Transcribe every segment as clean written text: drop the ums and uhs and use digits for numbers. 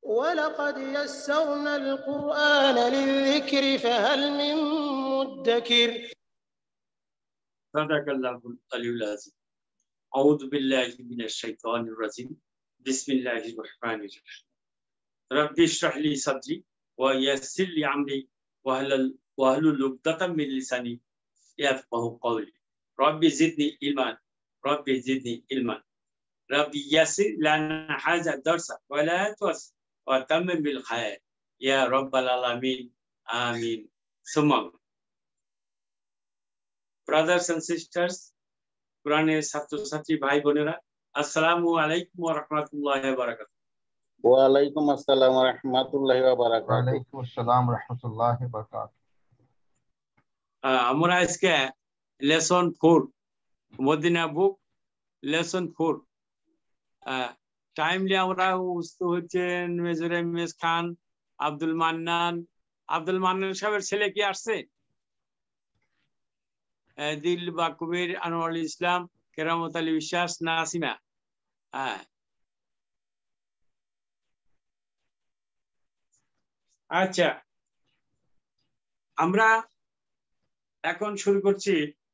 ولقد يسرنا القرآن للذكر فهل من مدكر صدق الله العلي العظيم أعوذ بالله من الشيطان الرجيم بسم الله الرحمن الرحيم رب اشرح لي صدري ويسر لي أمري واحلل عقدة من لساني يفقهوا قولي رب زدني علما رب زدني علما رب يسر لنا هذا الدرس ولا تعسر وتمم بالخير يا رب العالمين آمين ثم Brothers and sisters, Quraনের ছাত্রছাত্রী ভাই বোনেরা, আসসালামু আলাইকুম ওয়া রাহমাতুল্লাহি ওয়া বারাকাতুহু। ওয়া আলাইকুম আসসালাম ওয়া রাহমাতুল্লাহি ওয়া বারাকাতুহু। ওয়া আলাইকুম আসসালাম ওয়া রাহমাতুল্লাহি ওয়া বারাকাতুহু। আমরা আজকে lesson 4 Madina book lesson 4 timely আমরা উপস্থিত হচ্ছেন major M S Khan, Abdul Mannan সাহেবের ছেলে কি আসছে? দিল বা কবির, আনোয়ারুল ইসলাম, কেরামত আলী বিশ্বাস, নাসিমা। আচ্ছা, আমরা এখন শুরু করছি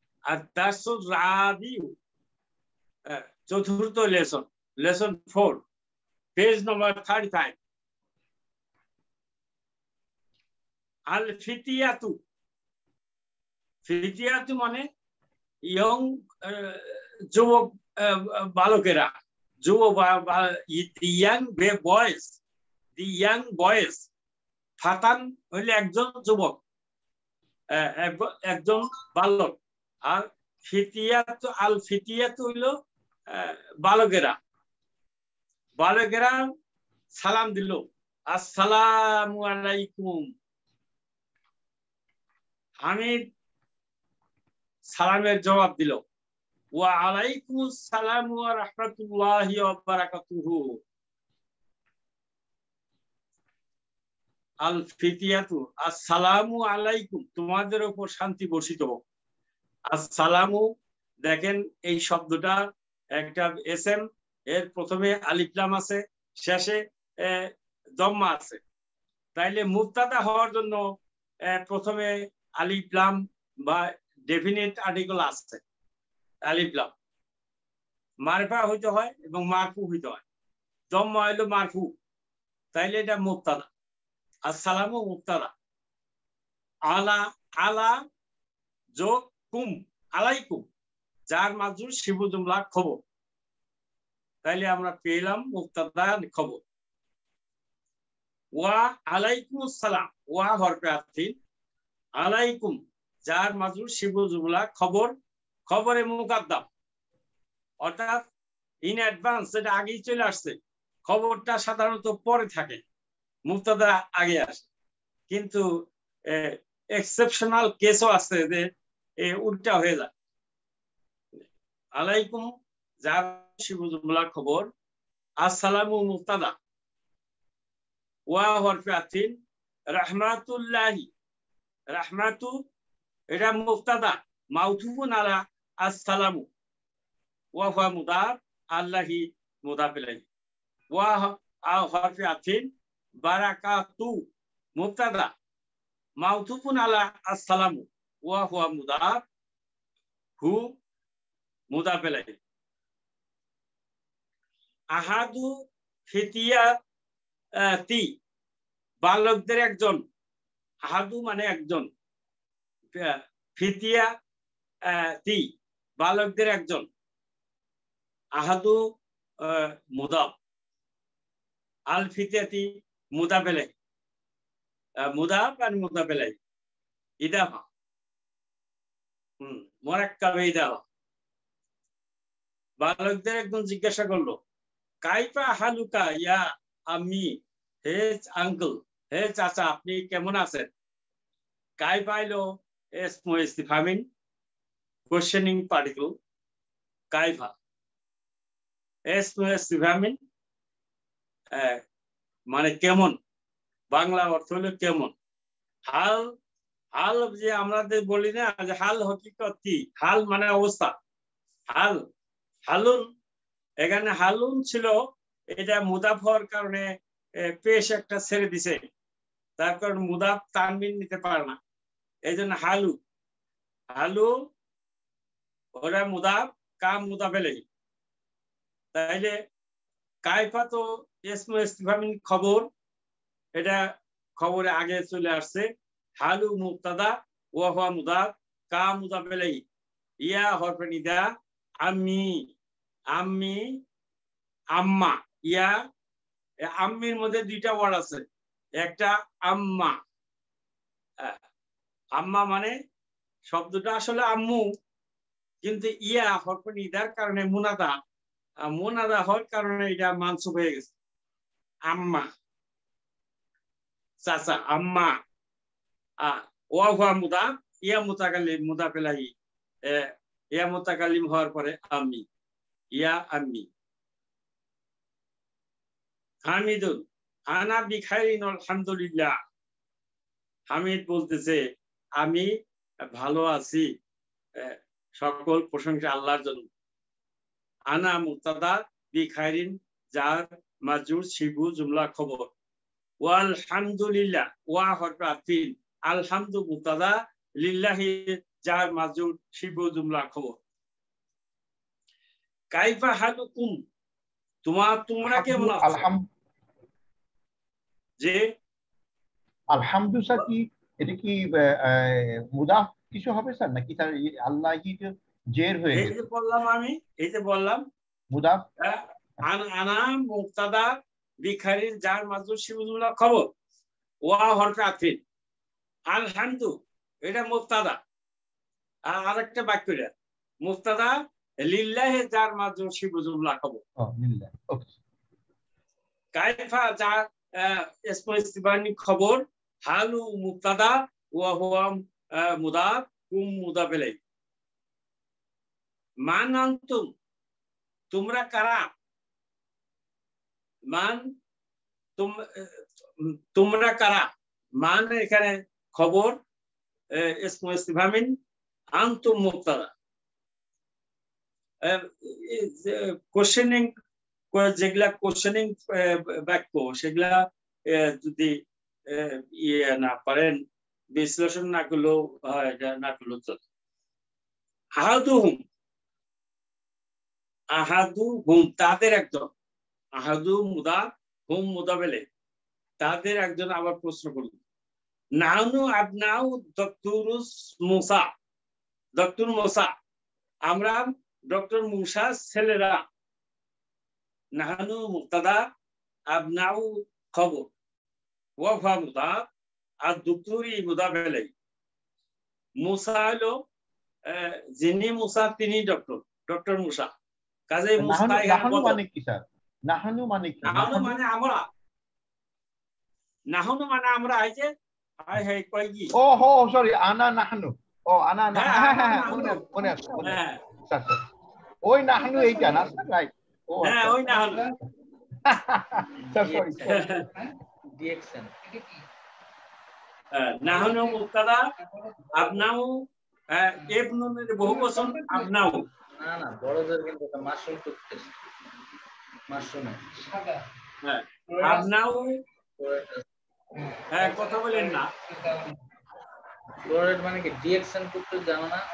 চতুর্থ লেসন 4 পেজ নম্বর 35। আল ফিতিয়াতু মানে ইয়ং যুবক বালকেরা, ইয়াং বয়েজ। ফাতান হইলে একজন যুবক, একজন বালক। আর ফিতিয়াতু আল ফিতিয়াতু হইল বালকেরা সালাম দিল, আসসালামু আলাইকুম। হামিদ সালামের জবাব দিল, ওয়া আলাইকুম আসসালাম ওয়া রাহমাতুল্লাহি ওয়া বারাকাতুহু। আল ফিতিয়াতু আসসালামু আলাইকুম, তোমাদের উপর শান্তি বর্ষিত হোক। আসসালামু, দেখেন এই শব্দটা একটা এসএম, এর প্রথমে আলিফ লাম আছে, শেষে দম্মা আছে। তাইলে মুবতাদা হওয়ার জন্য প্রথমে আলিফ লাম বা ডেফিনিট আর্টিকেল আছে, আলিফ লাম। মারফা হইতে হয় এবং মারফু হইতে হয়। দম্মা হইলো মারফু, তাইলে এটা মুবতাদা। আসসালামু মুবতাদা। আলা যোগ কুম, আলাইকুম, যার মাজরুর শিবু জুমলা খবর। তাইলে আমরা পেলাম মুবতাদা খবর। ওয়া আলাইকুম আসসালাম, ওয়া হরফে আতিফ, আলাইকুম যার মাজরুর শিবু জুমলা খবর, খবরে মুকাদ্দাম, অর্থাৎ ইন অ্যাডভান্স, যেটা আগেই চলে আসছে। খবরটা সাধারণত পরে থাকে, মুবতাদা আগে আসে। কিন্তু এক্সেপশনাল কেসও আছে যে উল্টা হয়ে যায়। আলাইকুম যার শিবু জুমলা খবর, আসসালামু মুবতাদা, ওয়া হরফে আতিফ, রাহমাতুল্লাহি, রাহমাতু এটা মুবতাদা, মাউতুফুন আলা আসসালামু, ওয়া হুয়া মুদাফ, আল্লাহি মুদাফ ইলাইহি। ওয়া হরফে আতিফ, বারাকাতু মুবতাদা, মাউতুফুন আলা আসসালামু, ওয়া হুয়া মুদাফ, হু মুদাফ ইলাইহি। আহাদু ফিতিয়াতি, বালকদের একজন। আহাদু মানে একজন, ফিতিয়াতি বালকদের একজন। আহাদু মুদাফ, আল ফিতিয়াতি মুদাফ ইলাইহি, মুদাফ আর মুদাফ ইলাইহি ইদাফা, মুরাক্কাবে ইদাফা। বালকদের একজন জিজ্ঞাসা করলো, কাইফা হালুকা ইয়া আম্মি, হে আঙ্কেল, হে চাচা, আপনি কেমন আছেন? কাইফা হইলো ইসমু ইস্তিফহামিন, কোশ্চেনিং পার্টিকেল। কাইফা ইসমু ইস্তিফহামিন মানে কেমন, বাংলা অর্থ হলো কেমন। হাল, হাল যে আমরা বলি না যে হাল হকিকত কি, হাল মানে অবস্থা। হালুন, এখানে হালুন ছিল, এটা মুদাফ হওয়ার কারণে পেশ একটা ছেড়ে দিছে, তার কারণ মুদাফ তানবিন নিতে পারে না, এই জন্য হালু হালু ওরা মুদাফ কাম মুদাফ এলাইহি। তাইলে কাইফা তো ইসমু ইস্তিফহামিন খবর, এটা খবরে আগে চলে আসছে। হালু মুবতাদা ওয়া হুয়া মুদাফ কা মুদাফ ইলাইহি, ইয়া হরফে নিদা, আম্মি আম্মি আম্মা, ইয়া আম্মির মধ্যে দুইটা ওয়ার্ড আছে, একটা আম্মা, আম্মা মানে শব্দটা আসলে আম্মু, কিন্তু ইয়া হরফে নিদার কারণে মুনাদা, মুনাদা হওয়ার কারণে এটা মানসুব হয়ে গেছে, আম্মা চাচা আম্মা। ওয়া হুয়া মুদাফ ইয়া মুতাকাল্লিম মুদাফ ইলাইহি, ইয়া মুতাকাল্লিম হওয়ার পরে আম্মি, ইয়া আম্মি। হামিদুন আনা বিখাইরিন আলহামদুলিল্লাহ, হামিদ বলতেছে আমি ভালো আছি, সকল প্রশংসা আল্লাহর জন্য। আনা মুবতাদা বিখাইরিন যার মাজরুর শিবু জুমলা খবর, ওয়াল হামদুলিল্লাহ ওয়া হরফে আতফিন, আলহামদু মুবতাদা লিল্লাহি যার মাজরুর শিবু জুমলা খবর। কাইফা হালুকুম তোমরা কেমন আছো? যে আলহামদু স্যার কি এটা কি মুদাফ কিছু হবে স্যার, নাকি তার আল্লাহ কি জের হয়ে গেছে? এই যে বললাম আমি, এই যে বললাম মুদাফ আনা মুবতাদা বিখাইরিন যার মাজরুর শিবু জুমলা খবর, ওয়া হরফে আতফিন, আলহামদু এটা মুবতাদা, আর আরেকটা বাক্যটা মুবতাদা লিল্লাহি যার মাজরুর শিবু জুমলা খবর। লিল্লাহ, ওকে। কাইফা যার ইসমু ইস্তিফহামি খবর, হালু মুবতাদা ওয়া হুয়া মুদাফ কুম মুদাফ ইলাইহি। মান আনতুম তোমরা কারা, মান তোমরা কারা, মান এখানে খবর, ইসমু ইস্তিফহামিন, আনতুম মুবতাদা। কোশ্চেনিং যেগুলা কোশ্চেনিং বাক্য সেগুলা যদি ইয়ে না পারেন, বিশ্লেষণ না করলেও হয়, এটা না করলেও চলে। আহাদুহুম আহাদুহুম তাদের একজন, আহাদু মুদাফ হুম মুদাফ ইলাইহি, তাদের একজন। আবার প্রশ্ন করুন, নাহনু আবনাউ দক্তুরুস মুসা, দক্তুর মুসা আমরা ডক্টর মুসার ছেলেরা। নাহানু মুবতাদা আবনাউ খবর, ওয়া হুয়া মুদাফ আর দক্তুরি মুদাফ ইলাইহি। মুসা হলো যিনি মুসা তিনি ডক্টর মুসা, কাজেই মুসা নাহানু মানে কি স্যার? নাহানু মানে কি? নাহানু মানে আমরা, নাহানু মানে আমরা, এই যে হাই হাই কই কি, ও হো সরি, আনা নাহানু, ও আনা নাহানু, মনে আছে স্যার, ওই নাহানু এইটা না স্যার, রাইট? ও হ্যাঁ ওই নাহানু স্যার, সরি ডিএকশন। নাহানু মুবতাদা আবনাউ ইবনুনের বহুবচন আবনাউ। না না বড়দের কিন্তু এটা মাশরুম করতেছে, মাশরুম হ্যাঁ আবনাউ, হ্যাঁ কথা বলেন না, ফ্লোরেট মানে কি ডিএকশন করতে জানো না?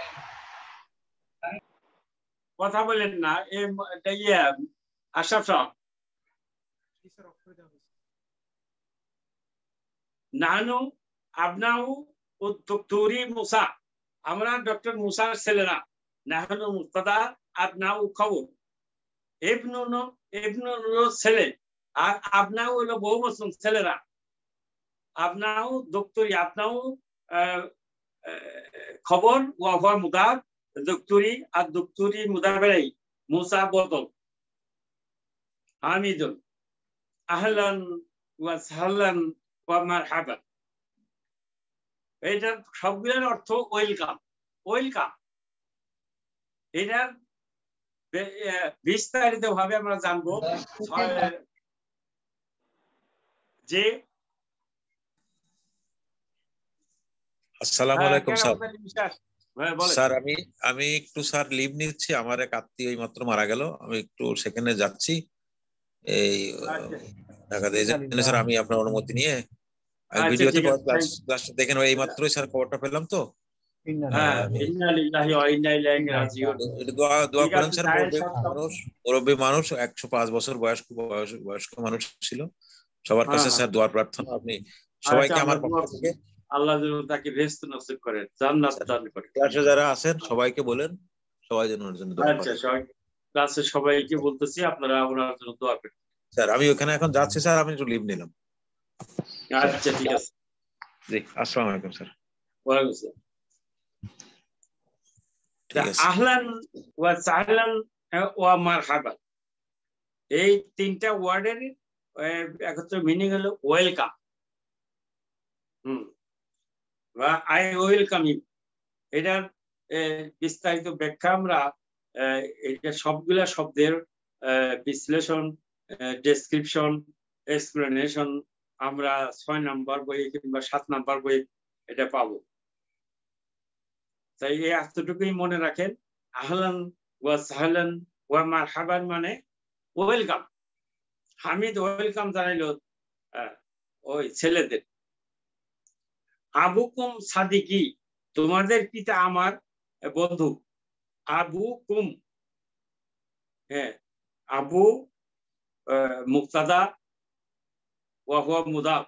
কথা বলেন না, এটা ইয়ে আশরাফ সাহেব। নাহানু আবনাউ দক্তুরি মুসা, আমরা ডক্টর মুসার ছেলেরা। নাহানু মুবতাদা আবনাউ খবর, ইবনুর ছেলে, আর আবনাউ হলো বহুবচন ছেলেরা। আবনাউ দক্তুরি, আবনাউ খবর, ওয়া হুয়া মুদাফ দক্তুরি আর দক্তুরি মুদাফ ইলাইহি, মুসা বদল। হামিদুন আহলান ওয়া সাহলান ওয়া মারহাবান, এটার সবগুলোর অর্থ ওয়েলকাম, ওয়েলকাম। এটার বিস্তারিত ভাবে আমরা জানবো যে আসসালামু আলাইকুম স্যার। স্যার আমি একটু স্যার লিভ নিচ্ছি, আমার এক আত্মীয় এই মাত্র মারা গেল, আমি একটু সেখানে যাচ্ছি। এই ঢাকা এই জন্য স্যার আমি আপনার অনুমতি নিয়ে আমি ভিডিওতে ক্লাসটা দেখেন এই মাত্রই স্যার খবরটা পেলাম তো। হ্যাঁ, ইন্না লিল্লাহি ওয়া ইন্না ইলাইহি রাজিউন। দোয়া করেন স্যার, মুরব্বী মানুষ 105 বছর বয়স্ক মানুষ ছিল, সবার কাছে স্যার দোয়ার প্রার্থনা। আপনি সবাইকে আমার পক্ষ থেকে আল্লাহ যেন তাকে রেস্ট নসিব করেন, জান্নাত দান করেন। ক্লাসে যারা আছেন সবাইকে বলেন, সবাই যেন ওর জন্য দোয়া করেন। আচ্ছা, ক্লাসে সবাইকে বলতেছি আপনারা ওনার জন্য দোয়া করেন। স্যার আমি ওখানে এখন যাচ্ছি স্যার, আমি একটু লিভ নিলাম। আচ্ছা ঠিক আছে, জি আসসালামু আলাইকুম স্যার। ওয়ালাইকুম আসসালাম। আহলান ওয়া সাহলান ওয়া মারহাবান, এই তিনটা ওয়ার্ডের একত্র মিনিং হলো ওয়েলকাম। বা আই ওয়েলকাম ইউ, এটার বিস্তারিত ব্যাখ্যা আমরা এটা সবগুলা শব্দের বিশ্লেষণ, ডেসক্রিপশন, এক্সপ্লেনেশন আমরা 6 নাম্বার বই কিংবা 7 নাম্বার বই এটা পাবো। তাই এই এতটুকুই মনে রাখেন, আহলান ওয়া সাহলান ওয়া মারহাবান মানে ওয়েলকাম। হামিদ ওয়েলকাম জানাইলো ওই ছেলেদের। আবুকুম সাদিকি, তোমাদের পিতা আমার বন্ধু। আবুকুম, হ্যাঁ, আবু মুক্তাদা ওয়া হুয়া মুদাফ,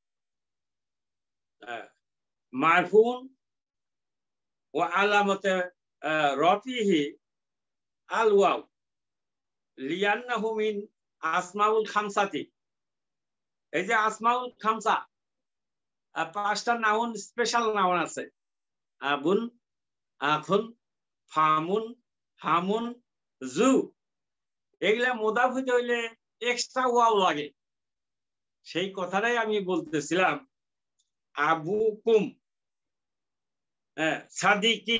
মারফুন ওয়া আলামাতে রাফিহি আল ওয়াও লিআন্নাহু মিন আসমাউল খামসাতি। এই যে আসমাউল খামসা, 5টা নাউন, স্পেশাল নাউন আছে, আবুন, আখুন, ফামুন, হামুন, জু। এগুলা মুদাফ হইতে হইলে এক্সট্রা ওয়াও লাগে। সেই কথাটাই আমি বলতেছিলাম। আবুকুম সাদিকি,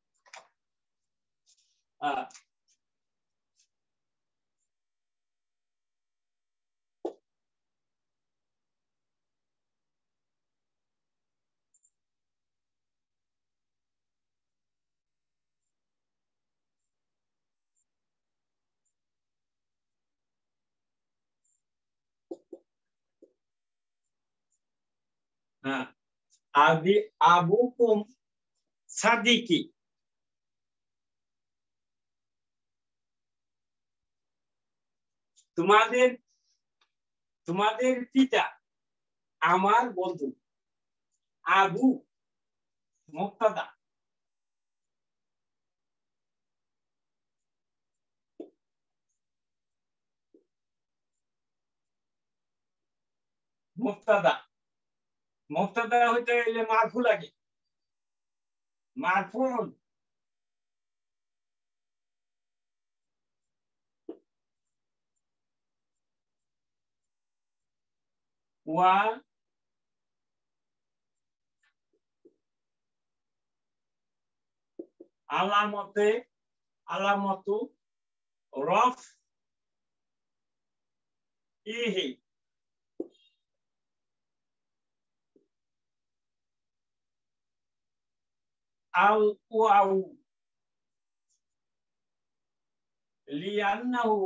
আবুকুম সাদিকি, তোমাদের পিতা আমার বন্ধু। আবু মুক্তাদা, মুক্তাদা হইতে গেলে মারফু লাগে। মারফুন, ওয়া আলামতু রফ ইহি আল ওয়াউ লিআন্নাহু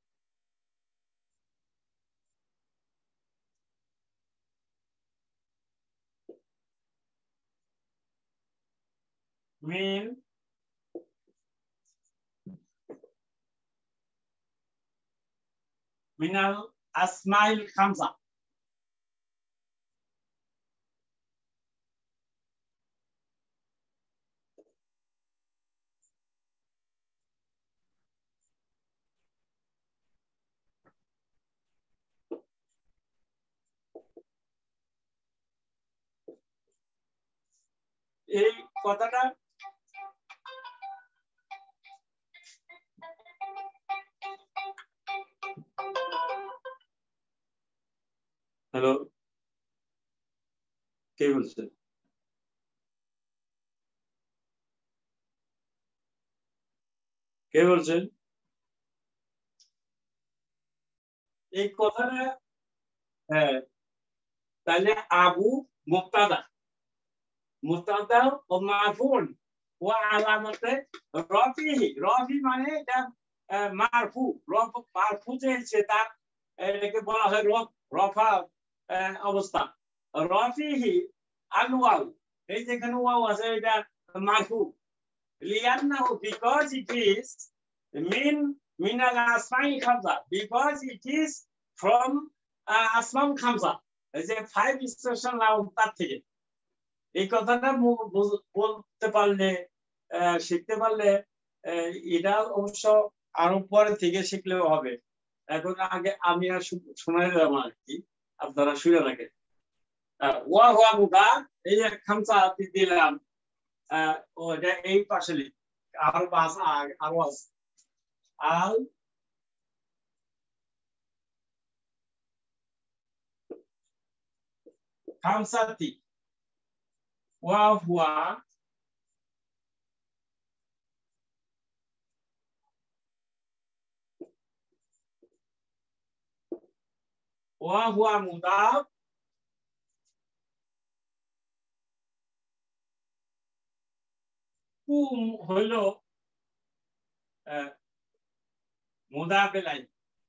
মিন মিনাল আসমাইল খামসা। এই কথাটা হ্যালো, কে বলছেন? কে বলছেন? এই কথাটা, হ্যাঁ, তাহলে আবু মুক্তাদা ও মারফুন ও আলামতে রফি। রফি মানে এটা মারফু। মারফু যে তার এটাকে বলা হয় রফা অবস্থা। রফিহি আল ওয়াও, এই যেখানে ওয়াও আছে এটা মারফু। লিআন্নাহু because it is min al asma'i khamsa, because it is from Asmaul খামসা, এই যে 5 স্পেশাল নাউন তার থেকে। এই কথাটা বলতে পারলে শিখতে পারলে এটা অবশ্য আরো পরে থেকে শিখলেও হবে। এখন আগে আমি আর শোনাই দিলাম আর কি, আপনারা শুনে রাখেন। ওয়া হুয়া মুদাফ, এই যে খামসা দিলাম, ওটা এই পাশে লিখ, আর বাস আর ওয়াজ আল খামসাতি ওয়া হুয়া মুদাফ কুম হলো মুদাফ ইলাইহি।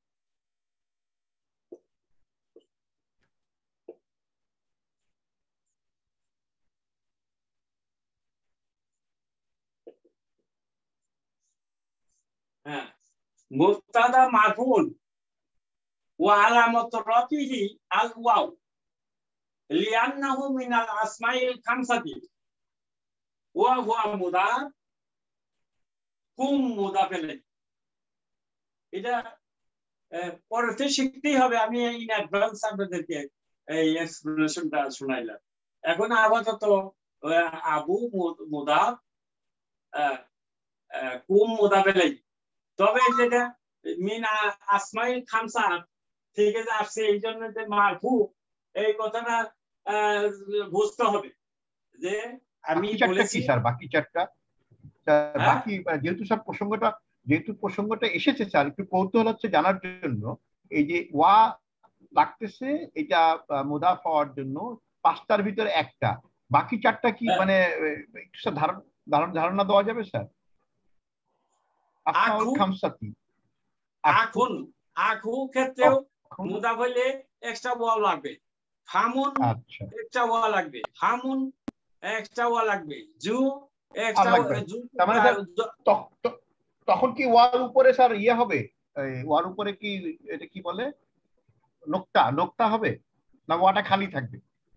মুবতাদা মারফুন ওয়া আলামাতু রাফিহি আল ওয়াও লিআন্নাহু মিনাল আসমাইল খামসাতি ওয়া হুয়া মুদাফ কুম মুদাফ ইলাইহি। এটা পড়তে শিখতেই হবে, আমি ইন অ্যাডভান্স আপনাদেরকে এই এক্সপ্লেনেশনটা শোনাইলাম। এখন আপাতত আবু মুদাফ কুম মুদাফ ইলাইহি। তবে যেটা মিন আসমাইল খামসা থেকে যে আসছে এই জন্য যে মারফু, এই কথাটা বুঝতে হবে যে আমি বলেছি স্যার বাকি চারটা বাকি যেহেতু স্যার প্রসঙ্গটা এসেছে স্যার, একটু কৌতূহল হচ্ছে জানার জন্য, এই যে ওয়া লাগতেছে এটা মুদাফ হওয়ার জন্য 5টার ভিতরে একটা, বাকি চারটা কি মানে একটু স্যার ধারণা দেওয়া যাবে স্যার? আসমাউল খামসাতি আখু ক্ষেত্রেও মুদাফ হইলে এক্সট্রা ওয়া লাগবে, ফামুন এক্সট্রা ওয়া লাগবে, হামুন এক্সট্রা ওয়া লাগবে, জু এক্সট্রা তখন কি ওয়ার উপরে স্যার ইয়ে হবে, ওয়ার উপরে কি এটা কি বলে নোক্তা হবে না ওয়াটা খালি থাকবে?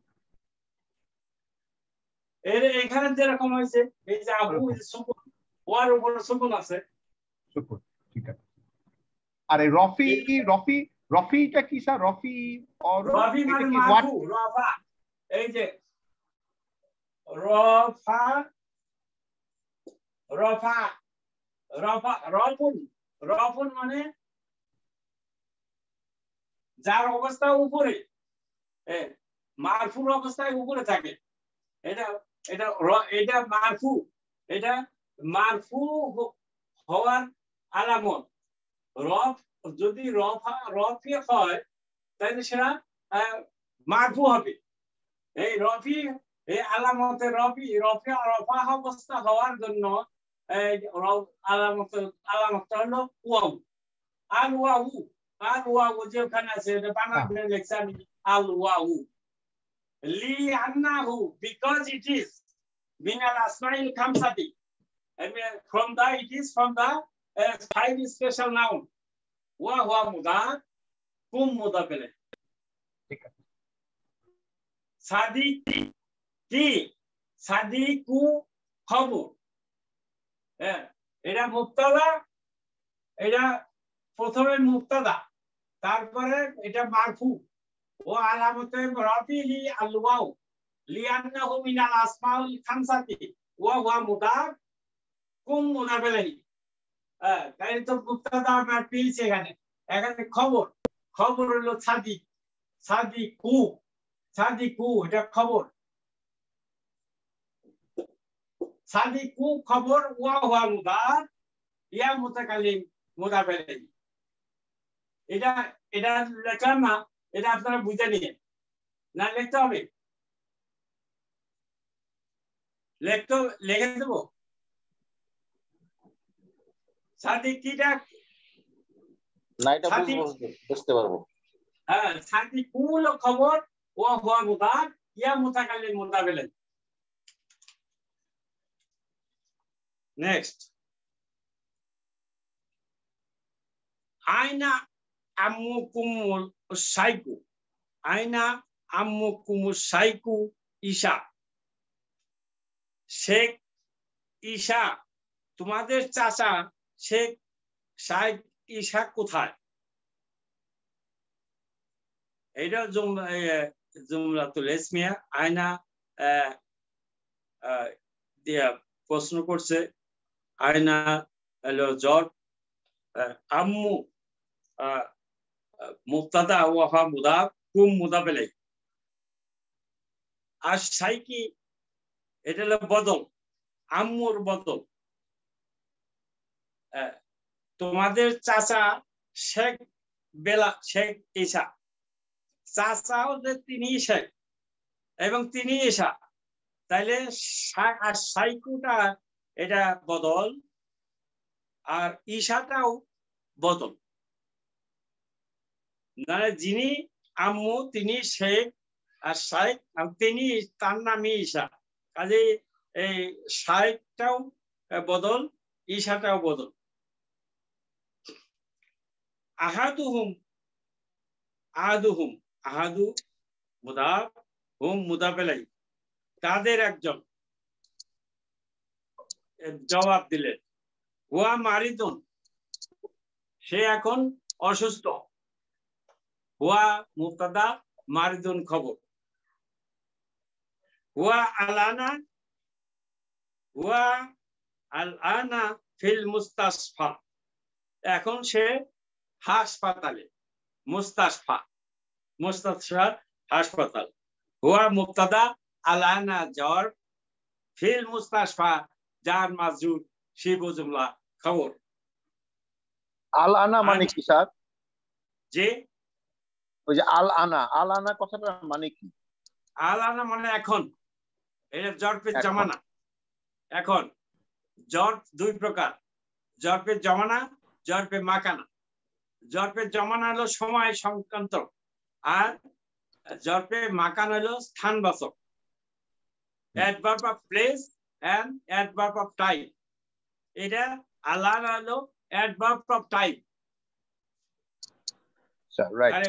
এখানে যেরকম হয়েছে এই যে আবু সুকুন, ওয়ার উপরে সুকুন আছে, সুকুন, ঠিক আছে। আর এই রফিটা কি স্যার? রফি মানে মারফু, রফা, এই যে রফুন মানে যার অবস্থা উপরে, মারফুর অবস্থায় উপরে থাকে, এটা মারফু, এটা মারফু হওয়ার আলামত। রফ যদি রফি হয় তাহলে সেটা মারফু হবে। এই রফি এই আলামতে রফা অবস্থা হওয়ার জন্য আলামতটা হলো ওয়াও। আল ওয়াউ যে ওখানে আছে এটা বানান লেখছে আমি আল ওয়াউ। লি আন্নাহু because it is min al asma'il khamsati, and it is from the 5 special noun wa huwa mudaf kum mudaf ilayh। ঠিক আছে। সাদিকু খবর, এটা মুবতাদা, এটা প্রথমে মুবতাদা, তারপরে এটা মারফু ও আলামতে রাফিহি আল ওয়াও লিআন্নাহু মিনাল আসমাউল খামসাতি ওয়া হুয়া মুদাফ কুম মুদাফ ইলাইহি। তাই তো মুবতাদা আমরা পেয়েছি এখানে খবর হলো সাদিকু এটা খবর, সাদিকু খবর, ওয়া হুয়া মুদাফ ইয়া মুতাকাল্লিম মুদাফ ইলাইহি। এটা লেখলাম না, এটা আপনারা বুঝে নিন, না লিখতে হবে? লিখে দেবো সাদিক কিটা না, এটা বুঝতে পারবো। সাইকি কুল খবর ও হুয়া মুদাফ ইয়া মুতাকাল্লিম মুদাফ ইলাইহি নেক্সট আইনা আম্মুকুমুল সাইকু আইনা আম্মুকুমুস সাইকু ঈশা শেখ ঈশা তোমাদের চাচা শেখ শাইখ ঈশা কোথায় এটা জুমলাতুল ইসমিয়া আয়না দিয়া প্রশ্ন করছে আয়না হলো জর আম্মু মুবতাদা ওয়া মুদাফ কুম মুদাফ ইলাইহি আর সাইকি এটা হলো বদল আম্মুর বদল তোমাদের চাচা শেখ বেলা শেখ ঈশা চাচাও যে তিনি শেখ এবং তিনি ঈশা তাইলে আর সাইকুটা এটা বদল আর ঈশাটাও বদল মানে যিনি আম্মু তিনি শেখ আর শাইখ তিনি তার নামই ঈশা কাজে এই শাইখটাও বদল ঈশাটাও বদল আহাদুহুম আহাদু মুদাফ হুম মুদাফ ইলাইহি তাদের একজন জবাব দিলেন হুয়া মারিদুন সে এখন অসুস্থ হুয়া মুবতাদা মারিদুন খবর হুয়া আল-আনা ফিল মুস্তাশফা এখন সে হাসপাতালে মুস্তাশফা হাসপাতাল হুয়া মুবতাদা আল-আনা জ্বর ফিল মুস্তাশফা জার মাজরুর শিবু জুমলা খবর আল-আনা মানে কি স্যার যে ওই যে আল-আনা কথাটা মানে কি আল-আনা মানে এখন এটা জরফের জামানা এখন জরফ দুই প্রকার জরফের জামানা জরফের মাকানা জরফের জামানা হলো সময় সংক্রান্ত আর জরফের মাকানা হলো স্থানবাচক adverb of place and adverb of time এটা আল-আনা হলো অ্যাডভার্ব অফ টাইম আরে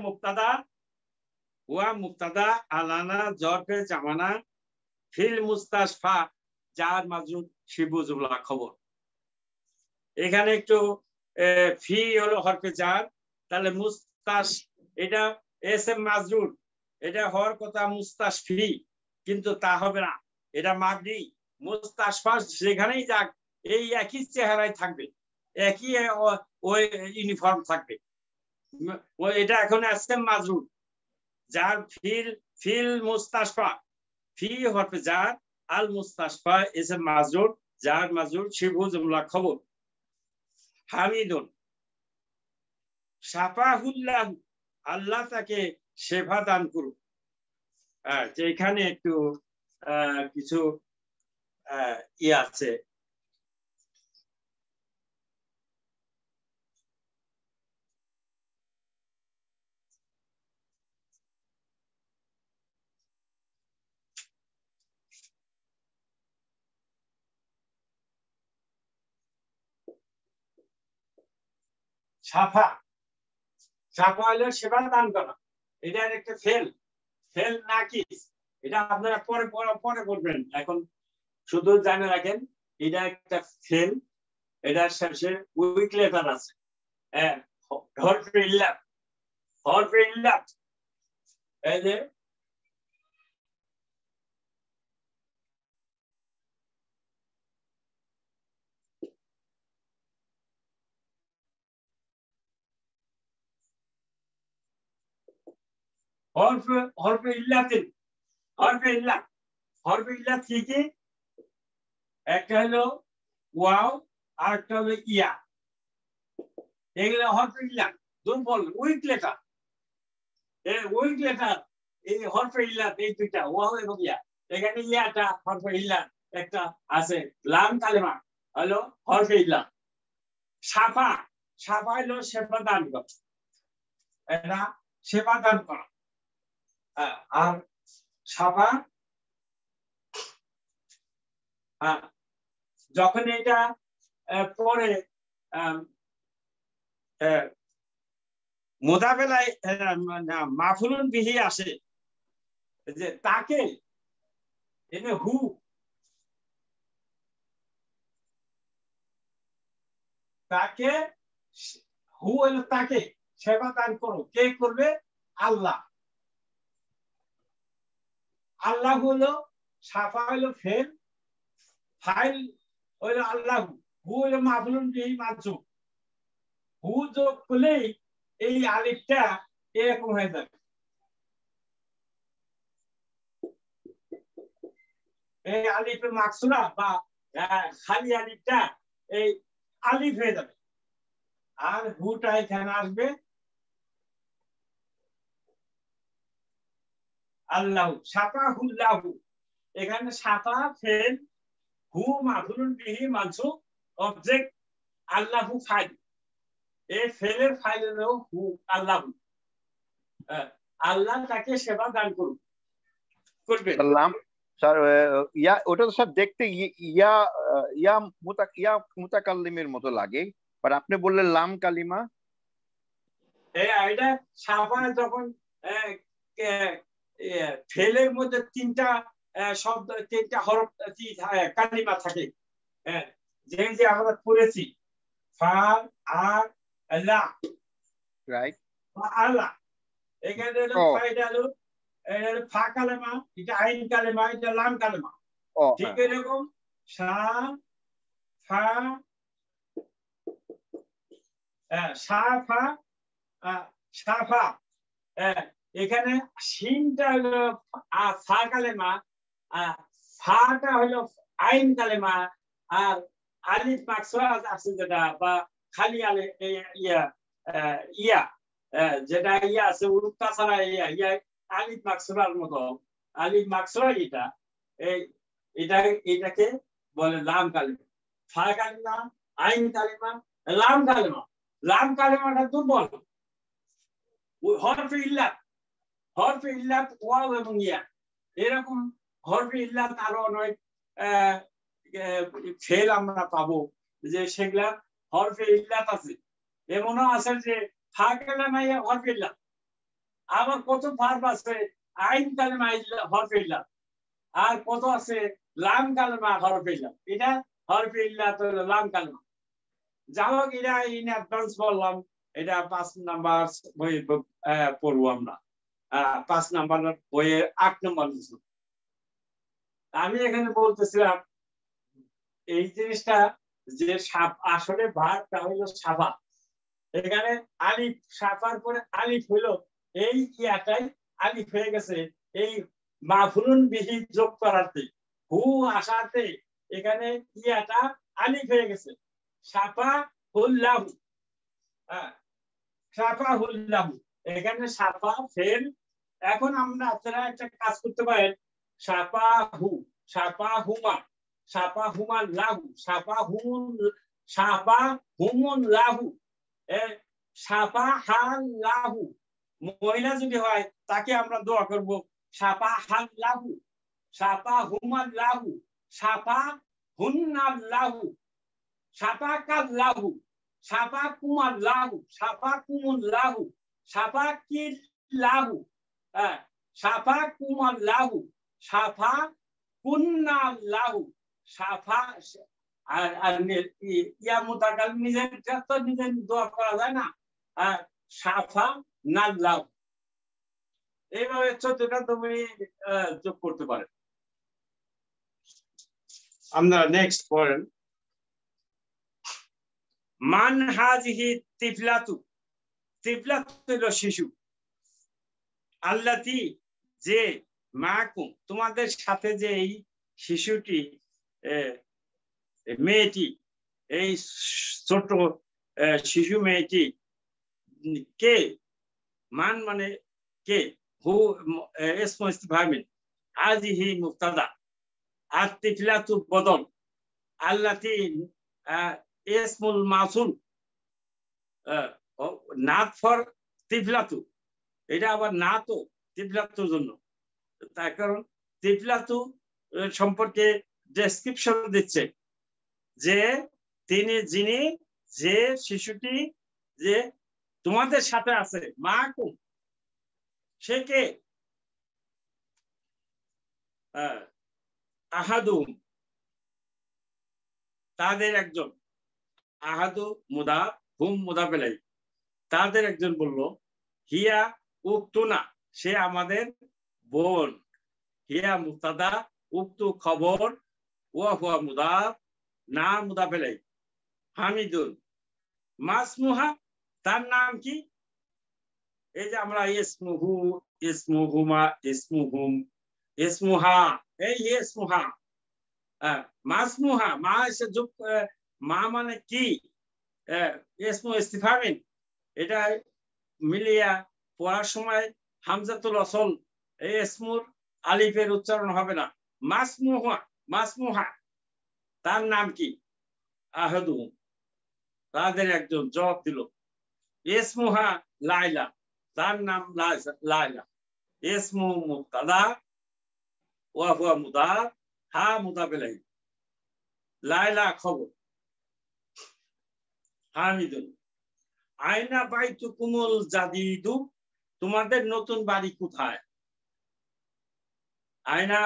হুয়া মুবতাদা আল-আনা জরফে জামানা ফিল মুস্তাশফা জার মাজরুর শিবু জুমলা খবর এখানে একটু ফি হলো হরফে জার তাহলে মুস্তাশ এটা এসএম মাজরুর এটা হওয়ার কথা মুস্তাশফি কিন্তু তা হবে না এটা মাগরি মুস্তাশফা যেখানেই যাক এই একই চেহারায় থাকবে একই ওই ইউনিফর্ম থাকবে এটা এখন এসএম মাজরুর যার ফিল মুস্তাশফা ফি হরফে জার আল মুস্তাশফা এসএম মাজরুর জার মাজরুর শিবু জুমলা খবর হামিদুন শাফাহুল্লাহ আল্লাহ তাকে সেবা দান করুন এখানে একটু কিছু আছে সাফা হলো সেবা দান করা এটার একটা ফেল নাকি এটা আপনারা পরে করবেন এখন শুধু জানে রাখেন এটা একটা ফেল এটার শেষে উইক লেটার আছে হরফে ইল্লাত এই যে হরফে ইল্লাত কি কি একটা হলো ওয়াও আর একটা হলো ইয়া এগুলো হরফে ইল্লাত দুর্বল উইক লেটার এই হরফে ইল্লাত এই দুইটা ওয়াও এবং ইয়া এখানে ইয়াটা হরফে ইল্লাত একটা আছে লাম কালেমা হলো হরফে ইল্লাত সাফা হলো সেবা দান করা এটা সেবা দান করা। আর সাফা যখন এটা পরে মোদাবেলায় মাফুলুন বিহি আসে, যে তাকে এনে হু হলো তাকে সেবা দান করো। কে করবে? আল্লাহ। আল্লাহ হলো সাফা হলো ফেল, ফাইল হইলো আল্লাহ, হু হইলো মাফুলুন বিহি মানসুব। হু যোগ করলেই এই আলিফটা এরকম হয়ে যাবে। এই আলিফের মাকসুরা বা খালি আলিফটা এই আলিফ হয়ে যাবে, আর হুটা এখানে আসবে আল্লাহ। সাফাহুল্লাহু, এখানে সাফা ফেল, হু মাফুলুন বিহি মানসুব, অবজেক্ট আল্লাহু ফাইল। এই ফেলের ফাইল হলো হু আল্লাহু। আল্লাহ তাকে সেবা দান করবে। স্যার ওটা তো স্যার দেখতে ইয়া মুতাকাল্লিমের মতো লাগে, বাট আপনি বললেন লাম কালিমা। এটা সাফা যখন ফেলের মধ্যে তিনটা শব্দ, তিনটা হরফ কালিমা থাকে, যে আমরা পড়েছি ফা আর লা, রাইট, আল্লাহ। এখানে এটা হলো ফা কালেমা, এটা আইন কালেমা, এটা লাম কালেমা। ঠিক এরকম সা ফা সাফা সাফা, এখানে শিনটা হলো ফা কালেমা, ফাটা হলো আইন কালেমা, আর আলিফ মাকসুরা আছে যেটা, বা খালি আলে ইয়া যেটা ইয়া আছে উরুক্তা ছাড়া ইয়া আলিফ মাকসুরার মতো, আলিফ মাকসুরা এটাকে বলে লাম কালিমা। ফা কালিমা, আইন কালিমা, লাম কালিমা। লাম কালিমাটা দুর্বল, হরফে ইল্লাত ওয়াও এবং ইয়া, এরকম হরফে ইল্লাত আরো অনেক ফেল আমরা পাবো, যে সেগুলা হরফে ইল্লাত আছে। এমনও আছে যে ফা কালেমা হরফে ইল্লাত, আবার কত ভার্ব আছে আইন কালেমা হরফে ইল্লাত, আর কত আছে লাম কালেমা হরফে ইল্লাত। এটা হরফে ইল্লাত হলো লাম কালেমা। যা হোক, এটা ইন অ্যাডভান্স বললাম, এটা 5 নাম্বার বই পড়বো আমরা, 5 নাম্বার বইয়ের 8 নম্বর। আমি এখানে বলতেছিলাম এই জিনিসটা যে আসলে ভাগটা হইলো সাফা। এখানে আলিফ, সাফার পরে আলিফ হইলো, এই ইয়াটাই আলিফ হয়ে গেছে এই মাফুলুন বিহি যোগ করাতে, হু আসাতে এখানে ইয়াটা আলিফ হয়ে গেছে। সাফা হুল্লাহু, সাফা হুল্লাহু, এখানে সাফা ফেল। এখন আমরা আপনারা একটা কাজ করতে পারেন, সাফা হু, সাফা হুমা, সাফা হুমা লাহু, সাফা হুমুন লাহু, সাফা হাল লাহু। মহিলা যদি হয় তাকে আমরা দোয়া করব সাফা হাল লাহু, সাফা হুমাল লাহু, সাফা হুন্নাল লাহু, সাফা কাল লাহু, সাফা কুমাল লাহু, সাফা কুমুল লাহু, সাফা কিল লাহু, সাফা কুমাল লাহু, সাফা কুন্নাল লাহু, সাফা। আর ইয়া মুতাকাল্লিম নিজের তো নিজে দোয়া করা যায় না, সাফা নাল লাহু। এইভাবে 14টা তুমি যোগ করতে পারেন। আমরা নেক্সট পড়েন, মান হাজিহি তিফলাতু, তিফলাতু হলো শিশু, আল্লাতি যে মাকুম তোমাদের সাথে যে এই শিশুটি, মেয়েটি, এই ছোট শিশু মেয়েটি কে? মান মানে কে, হু ইসমু ইসতিফহামিন, হাজিহি মুবতাদা, আর তিফলাতু বদল, আল্লাতি ইসমুল মাসুল, নাত ফর তিফলাতু, এটা আবার না তো তিফলাতুর জন্য, তার কারণ তিফলাতু সম্পর্কে ডেসক্রিপশন দিচ্ছে যে যিনি যে শিশুটি যে তোমাদের সাথে আছে মাকুম, সে কে? আহাদুম, তাদের একজন। আহাদু মুদাফ, হুম মুদাফ ইলাইহি। তাদের একজন বলল হিয়া উক্তুনা, সে আমাদের বোন। হিয়া মুবতাদা, উক্তু খবর, ওয়া হুয়া মুদাফ, না মুদাফ ইলাইহি। হামিদুন, মাসমুহা, তার নাম কি? এই যে আমরা ইসমুহু, ইসমুহুমা, ইসমুহুম, ইসমুহা, এই ইসমুহা, মাসমুহা, মা এসে যোগ, মা মানে কি? ইসমু ইস্তিফামিন, এটা মিলিয়া পড়ার সময় হামজাতুল ওয়াসল এই ইসমুর আলিফের উচ্চারণ হবে না। মাসমুহা, মাসমুহা, তার নাম কি? আহাদু, তাদের একজন জবাব দিল ইসমুহা লাইলা, তার নাম লাইলা। ইসমু মুবতাদা, ওয়া হুয়া মুদাফ, হা মুদাফ ইলাইহি। লাইলা খবর। হামিদুন, আয়না বাইতুকুমুল জাদিদু, তোমাদের নতুন বাড়ি কোথায়? আয়না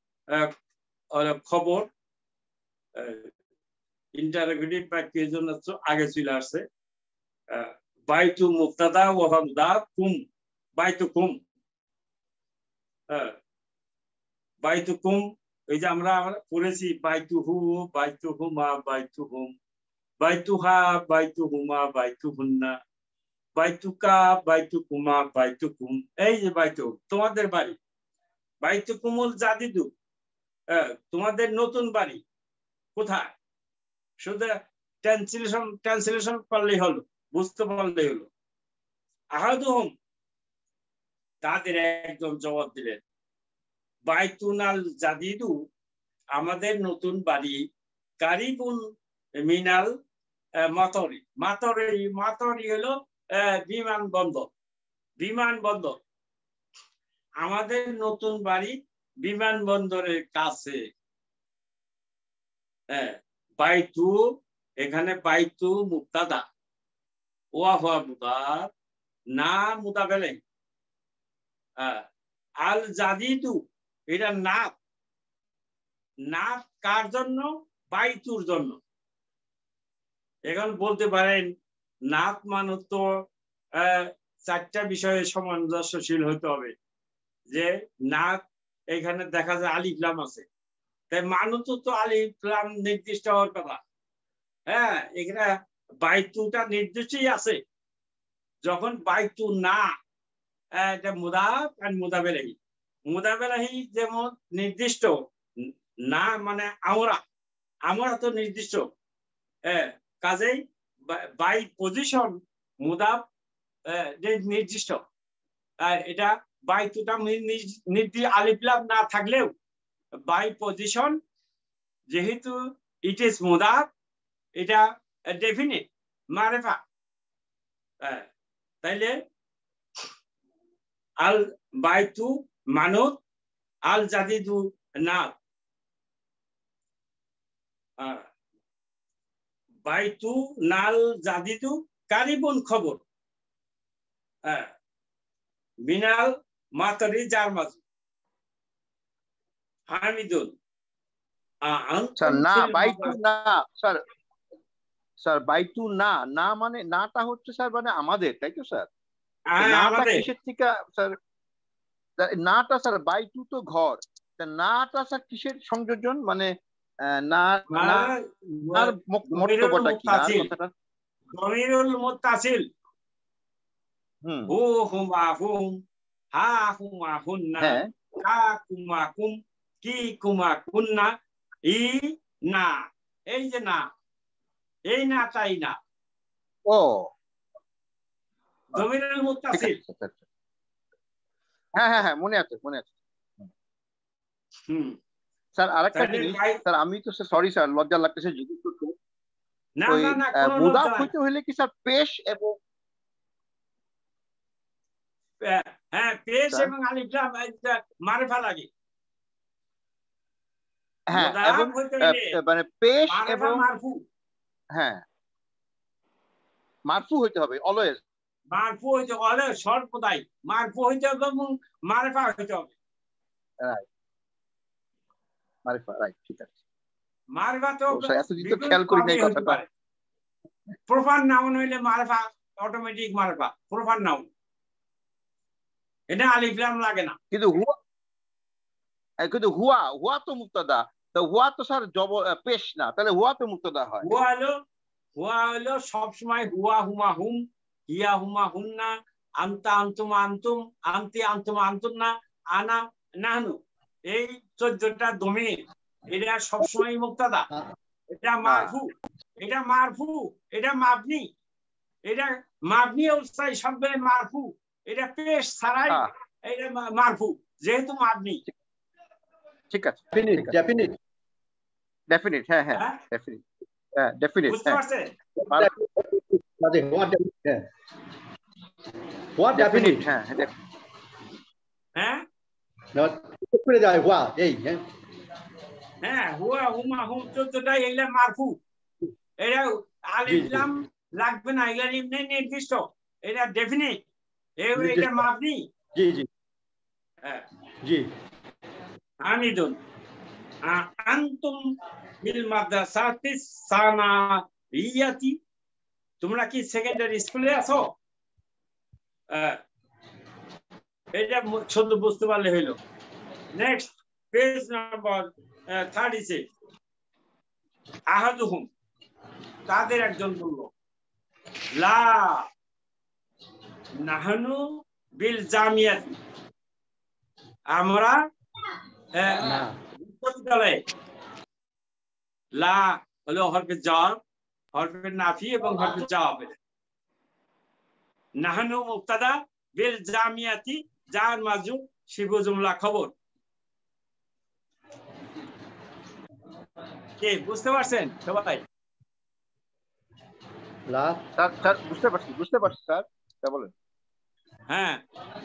খবর, ইন্টারোগেটিভ বাক্যের জন্য আগে চলে আসছে। বাইতু মুবতাদা ওয়া হুয়া মুদাফ, কুম বাইতুকুম, বাইতুকুম, এই যে আমরা পড়েছি বাইতুহু, বাইতুহুমা, বাইতুহুম, বাইতুহা, বাইতুহুমা, বাইতুহুন্না, বাইতুকা, বাইতুকুমা, বাইতুকুম, এই যে বাইতু তোমাদের বাড়ি। বাইতুকুমুল জাদিদু, তোমাদের নতুন বাড়ি কোথায়? শুধু ট্রান্সলেশন করলেই হলো, বুঝতে পারলেই হলো। আহাদুহুম, তাদের একজন জবাব দিলেন বাইতুনাল জাদিদু, আমাদের নতুন বাড়ি কারিবুল মিনাল মাতরি, মাতরি, মাতরি হলো বিমানবন্দর, বিমানবন্দর। আমাদের নতুন বাড়ি বিমানবন্দরের কাছে। বাইতু, এখানে বাইতু মুবতাদা, ওয়া হুয়া মুদাফ, না মুদাফ ইলাইহি। আল জাদিদু, এটা নাত, নাত কার জন্য? বাইতুর জন্য। এখন বলতে পারেন নাত মানে তো চারটা বিষয়ে সামঞ্জস্যশীল হতে হবে, যে নাত এখানে দেখা যায় আলিফ লাম আছে, তাই মানুষ তো আলিফ লাম নির্দিষ্ট হওয়ার কথা। হ্যাঁ, এখানে বাইতুটা নির্দিষ্টই আছে। যখন বাইতু না, এটা মুদাফ আর মুদাফ ইলাইহি। মুদাফ ইলাইহি যেমন নির্দিষ্ট, না মানে আমরা, আমরা তো নির্দিষ্ট। কাজেই বাই পজিশন মুদাফ নির্দিষ্ট। এটা বাইতুটা নির্দিষ্ট আলিফ লাম না থাকলেও বাই পজিশন, যেহেতু ইট ইজ মুদাফ, এটা ডেফিনিট মারিফা। তাইলে আল বাইতু মানত, আল জাদিদু না। বাইতু নাল জাদিদু কারিবুন খবর, মিনাল মাতরি যার মাঝে। হামিদুন, স্যার না বাইতু না, স্যার স্যার বাইতু না, না মানে নাটা হচ্ছে স্যার মানে আমাদের, তাই তো স্যার? নাটা কিসের থেকে স্যার? নাটা স্যার বাইতু তো ঘর, নাটা স্যার কিসের সংযোজন? মানে না, নার মর্তবাটা কি? দমিরুল মুত্তাসিল, হু হুমা হুম, হা হুমা হুন্না, কা কুমা কুম, কি কুমা কুন্না, ই না, এই যে না, এই না তাই না। ও দমিরুল মুত্তাসিল। হ্যাঁ হ্যাঁ হ্যাঁ, মনে আছে মনে আছে। স্যার আরেকটা জিনিস স্যার, আমি তো সরি স্যার, লজ্জা লাগতেছে জিজ্ঞেস করতে। না না না, মুদাফ হইতে হইলে কি স্যার পেশ এবং হ্যাঁ পেশ এবং আলিফ লাম মারফা লাগে। হ্যাঁ এবং মানে পেশ এবং মারফু, হ্যাঁ মারফু হইতে হবে অলওয়েজ, মারফু হইতে হবে সর্বদাই, মারফু হইতে হবে এবং মারফা হইতে হবে। রাইট মারফা, রাইট, ঠিক আছে। মারফা তো এতদিন তো খেয়াল করি নাই কথাটা। প্রপার নাউন হইলে মারফা অটোমেটিক মারফা, প্রপার নাউন, এটা আলিফ লাম লাগে না। কিন্তু হুয়া হুয়া তো মুক্তাদা, তো হুয়া তো স্যার পেশ না, তাহলে হুয়া তো মুক্তাদা হয়। হুয়া হলো সবসময় হুয়া হুমা হুম, হিয়া হুমা হুন্না, আন্তা আন্তুমা আন্তুম, আন্তি আন্তুমা আন্তুন্না, আনা নাহনু, এই 14টা দমির এটা সবসময় মুক্তাদা। এটা মারফু, এটা মারফু, এটা মাবনি, এটা মাবনি অবস্থায় সবগুলো মারফু, এটা পেশ ছাড়াই এটা মারফু যেহেতু মাবনি। ঠিক আছে, ডেফিনিট ডেফিনিট, হ্যাঁ হ্যাঁ ডেফিনিট, হ্যাঁ ডেফিনিট, বুঝতে পারছেন? হোয়াট ডেফিনিট, হ্যাঁ হ্যাঁ করে যায় হুয়া, এই হ্যাঁ হুয়া হুমা হুম 14টা এগুলা মারফু, এটা আলিফ লাম লাগবে না, এগুলা এমনি নির্দিষ্ট, এটা ডেফিনিট, এটা মাবনি। জি জি হ্যাঁ জি। হামিদুন আনতুম বিল মাদ্রাসাতিস সানাইয়াতি, তোমরা কি সেকেন্ডারি স্কুলে আছো? এটা শুধু বুঝতে পারলে হইলো। নেক্সট পেজ নাম্বার 36, আহাদুহুম, তাদের একজন বলল, লা নাহনু বিল জামিয়াতি, আমরা বিশ্ববিদ্যালয়ে, লা হলো হরফে জার, হরফে নাফি এবং হরফে জাওয়াব। নাহনু মুবতাদা, বিল জামিয়াতি জার মাজরুর, শিবু জুমলা খবর। কে বুঝতে পারছেন সবাই? স্যার বুঝতে পারছি স্যার, বলেন। হ্যাঁ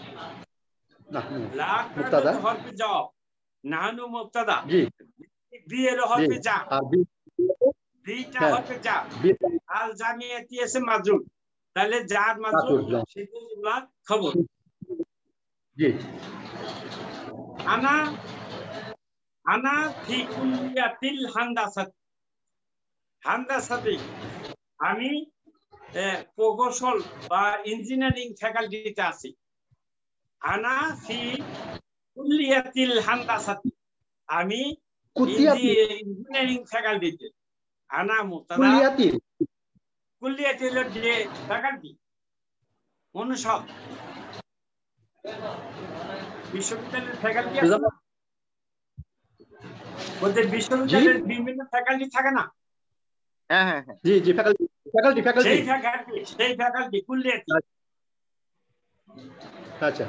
লা মুবতাদা, হরফে জাওয়াব, নাহনু মুবতাদা, জি বি এর হরফে জা, আর বি বিটা হরফে জা, আল জামিয়াতি ইসম মাজরুর, তাহলে জার মাজরুর শিবু জুমলা খবর। জি। আনা ফি কুল্লিয়াতিল হান্দাসাতি, আমি প্রকৌশল বা ইঞ্জিনিয়ারিং ফ্যাকাল্টিতে আছি। আনা ফি কুল্লিয়াতিল হান্দাসাতি, আমি ইঞ্জিনিয়ারিং ফ্যাকাল্টিতে। আনা মুবতাদা, কুল্লিয়াতি হলো যে ফ্যাকাল্টি, অনুষদ, বিশ্ববিদ্যালয়ের ফ্যাকাল্টি আছে না, বলতে বিশ্ববিদ্যালয়ের বিভিন্ন ফ্যাকাল্টি থাকে না? হ্যাঁ হ্যাঁ হ্যাঁ, জি জি ফ্যাকাল্টি সেই ফ্যাকাল্টি কুল্লিয়াতি। আচ্ছা,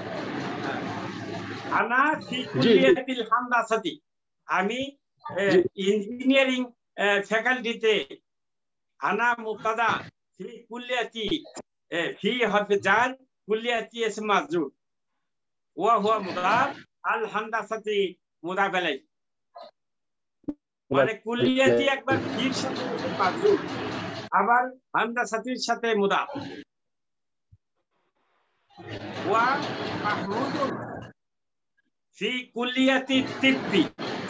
আনা ফি কুল্লিয়াতিল হান্দাসাতি, আমি ইঞ্জিনিয়ারিং ফ্যাকাল্টিতে। আনা মুবতাদা, ফি কুল্লিয়াতি, ফি হরফে জার, কুল্লিয়াতি ইসম মাজরুর, ওয়া হুয়া মুদাফ, আল হান্দাসাতি মুদাফ ইলাইহি। মানে কুল্লিয়াতি একবার ফির সাথে মাজরুর, আবার হান্দাসাতির সাথে মুদাফ। ওয়া মাহমুদুন ফি কুল্লিয়াতি তিব্বি,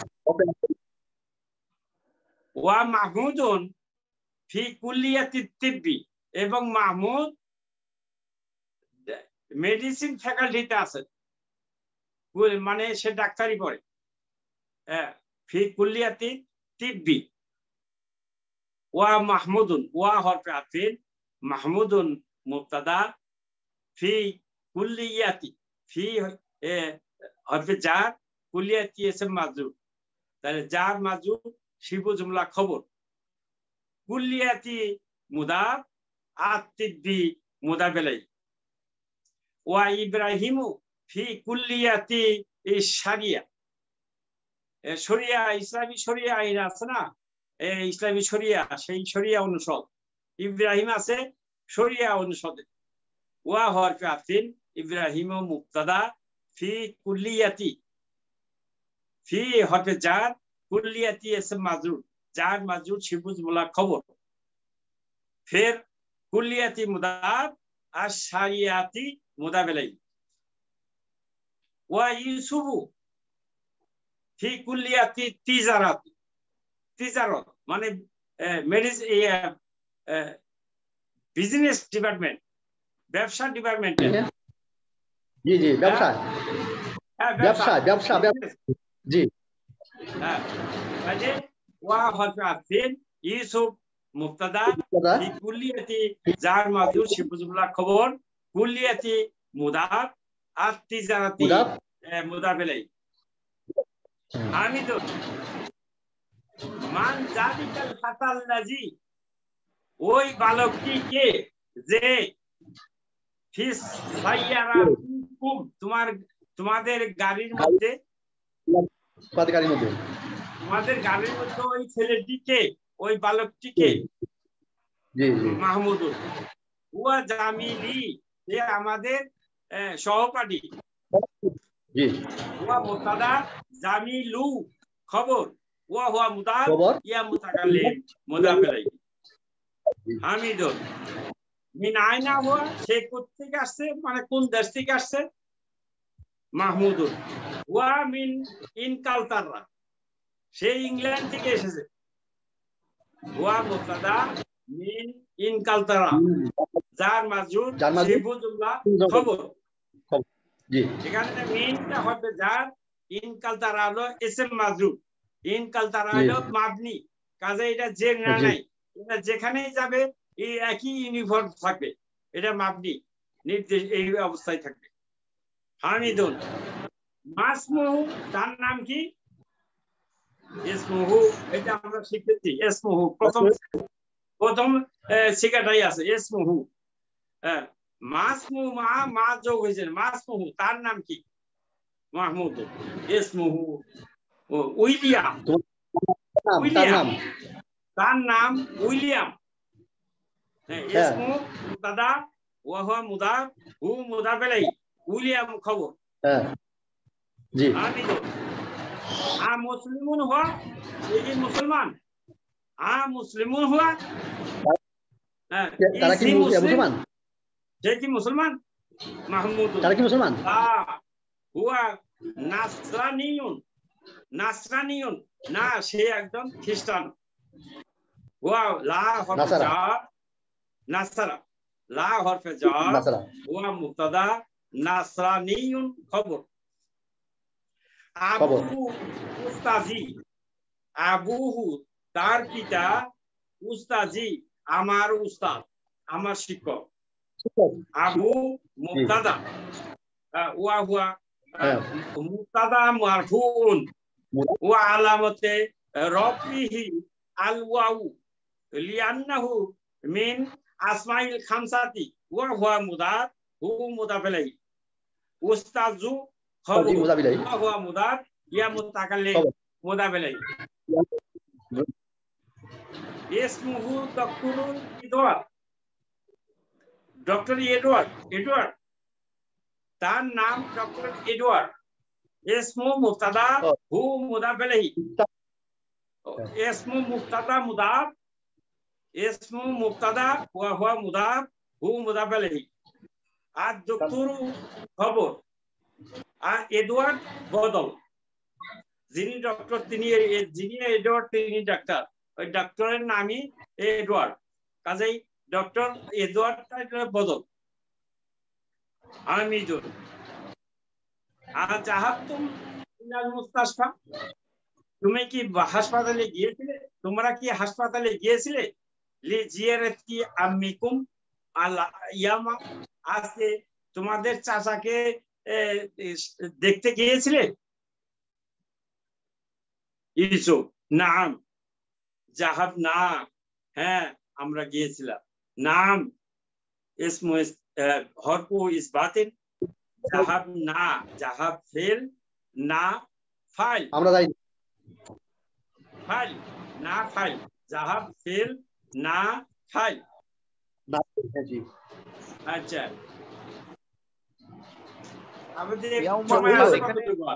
ওয়া মাহমুদুন ফি কুল্লিয়াতি তিব্বি, এবং মাহমুদ মেডিসিন ফ্যাকাল্টিতে আছে, মানে সে ডাক্তারি পড়ে। ফি কুল্লিয়াতি তিব্বি, ওয়া মাহমুদুন, ওয়া হরফে আতিফ, মাহমুদুন মুবতাদা, ফি কুল্লিয়াতি, ফি হরফে জার, কুল্লিয়াতি ইসম মাজরুর, তাহলে জার মাজরুর, শিবু জুমলা খবর। কুল্লিয়াতি মুদাফ, আত-তিব্বি মুদাফ ইলাইহি। ওয়া ইব্রাহিমু ফি কুল্লিয়াতি শারিয়া, শরিয়া, ইসলামী শরিয়া আইন আছে না, ইসলামী শরিয়া, সেই শরিয়া অনুষদ, ইব্রাহিম আছে শরিয়া অনুষদে। ওয়া হরফে আতিফ, ইব্রাহিম মুবতাদা ফি কুল্লিয়াতি ফি হরফে জার কুল্লিয়াতি ইসম মাজরুর জার মাজরুর শিবুজ বলা খবর फिर कुल्लियती मुदाफ अशरियाती मुदाफ इलैहि व यूसुफु फी कुल्लियती तिजारत तिजारत माने मेडिस बिजनेस डिपार्टमेंट व्यवसा डिपार्टमेंट जी जी व्यवसाय व्यवसाय व्यवसाय जी हां अजे वा हरफ फिर यूसुफ मुब्तदा फी कुल्लियती जार माजूर शिबुज बला खबर कुल्लियती मुदाफ अतिजारती मुदाफ इलैहि हामिद मान जालिकाल फाताल लाजी ওই বালকটি কে যে ফিস সাইয়ারা কুম তোমাদের গাড়ির মধ্যে তোমাদের গাড়ির মধ্যে ওই ছেলেটিকে ওই বালকটিকে জি জি মাহমুদুল হুয়া জামিলি সে আমাদের সহপাঠী জি হুয়া মুবতাদা জামিলু খবর হুয়া হুয়া মুদাফ ইয়া মুতাকাল্লিম মুদাফ ইলাইহি হামিদুল মিন আইনা হুয়া সে কোথা থেকে আসছে মানে কোন দেশ থেকে আসছে মাহমুদুল হুয়া মিন ইনকালতারা সে ইংল্যান্ড থেকে এসেছে হুয়া মুবতাদা মিন ইনকালতারা জার মাজরুর শিবুজুল্লাহ খবর জি এখানে মিনটা হবে জার ইনকালতারা হলো ইসম মাজরুর ইনকালতারা হলো মাবনি কাজে এটা যে না নাই এটা যেখানেই যাবে এই একই ইউনিফর্ম থাকবে এটা মাবনি নির্দেশ এই অবস্থায় থাকবে হামিদুন মাসমুহু তার নাম কি ইসমুহু এটা আমরা শিখেছি ইসমুহু প্রথম শিখাটাই আছে ইসমুহু মাসমু মা যোগ হয়েছে মাসমুহু তার নাম কি মাহমুদ ইসমুহু উইলিয়াম উইলিয়াম তার নাম উইলিয়াম ইসমু মুবতাদা ওয়া হুয়া মুদাফ হু মুদাফ ইলাইহি উইলিয়াম খবর জি হামিদ आ मुस्लिमुन हुआ ये कि मुसलमान आ मुस्लिमुन हुआ तारा की मुसलमान ये कि मुसलमान महमूद तारा की मुसलमान हुआ नासरानियुन ना से एकदम ख्रिस्टान हुआ ला हरफ जार नासरा ला हरफ जार हुआ मुब्तदा नासरानियुन खबर আবুহু উস্তাজি আবুহু তার পিতা উস্তাজি আমার উস্তাদ আমার শিক্ষক আবু মুবতাদা ওয়া হুয়া মুবতাদা মারফুউন ওয়া আলামতে রাফিহি আল ওয়াউ লিআন্নাহু মিন আসমাইল খামসাতি ওয়া হুয়া মুদাফ হু মুদাফ ইলাইহি উস্তাজু खबर हुआ मुदाफ या मुतकल्लिम मुदाफ इलैहि इस्मुहु डॉक्टर एडवर्ड तार नाम डॉक्टर एडवर्ड इस्मु मुब्तदा हु मुदाफ इलैहि इस्मु मुब्तदा मुदाफ इस्मु मुब्तदा वा हुवा मुदाफ हु मुदाफ इलैहि आज डॉक्टर खबर আর এডওয়ার্ড বদল যিনি ডক্টর যিনি এডওয়ার্ড তিনি ডাক্তার ওই ডাক্তারের নামই এডওয়ার্ড কাজেই ডক্টর এডওয়ার্ড বদল হামিদুন জাহাবতুম ইলাল মুস্তাশফা তুমি কি হাসপাতালে গিয়েছিলে তোমরা কি হাসপাতালে গিয়েছিলে লি জিয়ারাতি আম্মিকুম আল ইয়ামা আজকে তোমাদের চাচাকে দেখতে গিয়েছিলে ইউসুফ নাম জাহাব না হ্যাঁ আমরা গিয়েছিলাম নাম ইসমু হরফু ইসবাতিন জাহাব না জাহাব ফেল না ফাইল আমরা যাই ফাইল না ফাইল জাহাব ফেল না ফাইল জি আচ্ছা আমাদের ইয়াউমা সময় স্যার আছে এখানে কতটুকু?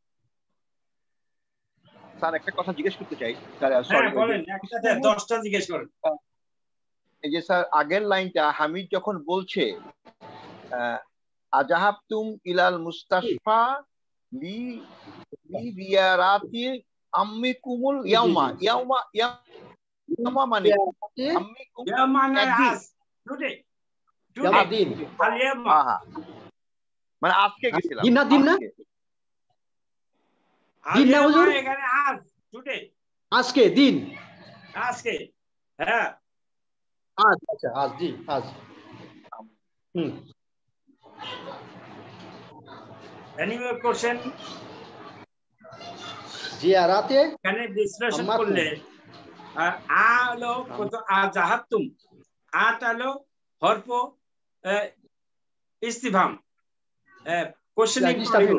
স্যার একটা কথা জিজ্ঞেস করতে চাই স্যার, হ্যাঁ সরি ওই যে বলেন, একসাথে 10টা জিজ্ঞেস করেন। এই যে স্যার আগের লাইনটা হামিদ যখন বলছে আজাহাবতুম ইলাল মুস্তাশফা লি লিজিয়ারাতি আম্মিকুমুল ইয়াউমা, ইয়াউমা ইয়াউমা মানে আম্মিকুম ইয়া মানে একদিন, আজ, টুডে, দিন আলিয়ামা, হ্যাঁ মানে আজকে গেছিলাম, দিন না দিন না আজকে। দিন না আলিয়ামা হুজুর, এখানে আজ, টুডে, আজকে দিন আজকে, হ্যাঁ। আজ, আচ্ছা আজ, জি আজ। Any more question? জিয়ারাতে এখানে বিশ্লেষণ আম্মাকুম। করলে আ হলো কত, আজাহাবতুম, আটা হলো হরফ ইস্তিফহাম, কোশ্চেনিং প্রশ্ন,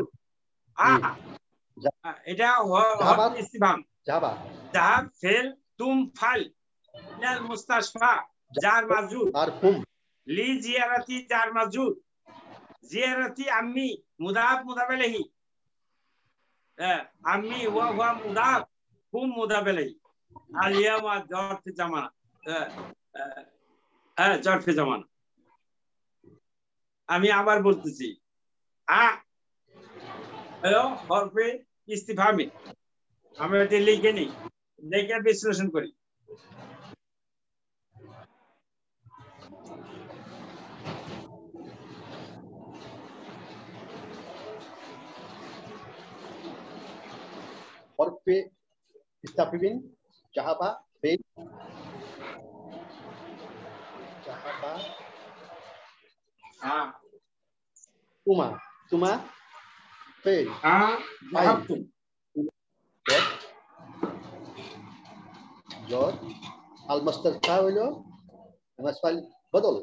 এটা হরফ ইস্তিফহাম। যাবা জাহাব ফেল, তুম ফাল, ইলাল মুস্তাশফা জার মাজরুর, আর হুম লি জিয়ারাতি জার মাজরুর, জিয়ারাতি আম্মি মুদাফ মুদাফ ইলাইহি, আম্মি ওয়া হুয়া মুদাফ, হুম মুদাফ ইলাইহি, আলিয়ামা জরফে জামানা, জরফে জামানা। আমি আবার বলতেছি, আ হলো হরফে ইস্তিফহামি, আমরা এটা লিখে নিই, লিখে বিশ্লেষণ করি। হরফে ইস্তাফিবিন জাহাবা ফেল জাহাবা তুমা তুমা ফেল জাহাবতুম, জর আল মুস্তাশফা হইলো মাসফাল বদল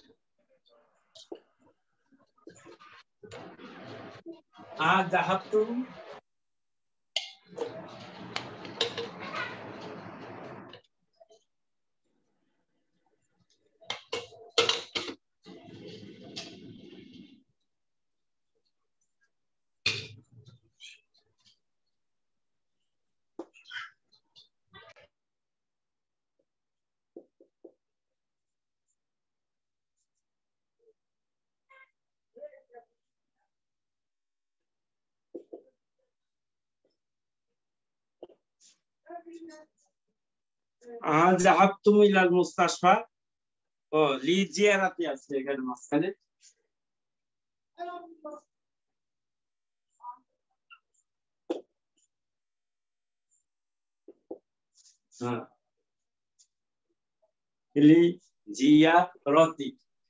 জাহাবতুম জাহাবতুম ইলাল মুস্তাশফা, ও লি জিয়ারাতি আছে এখানে মাঝখানে, লি জিয়ারাতি,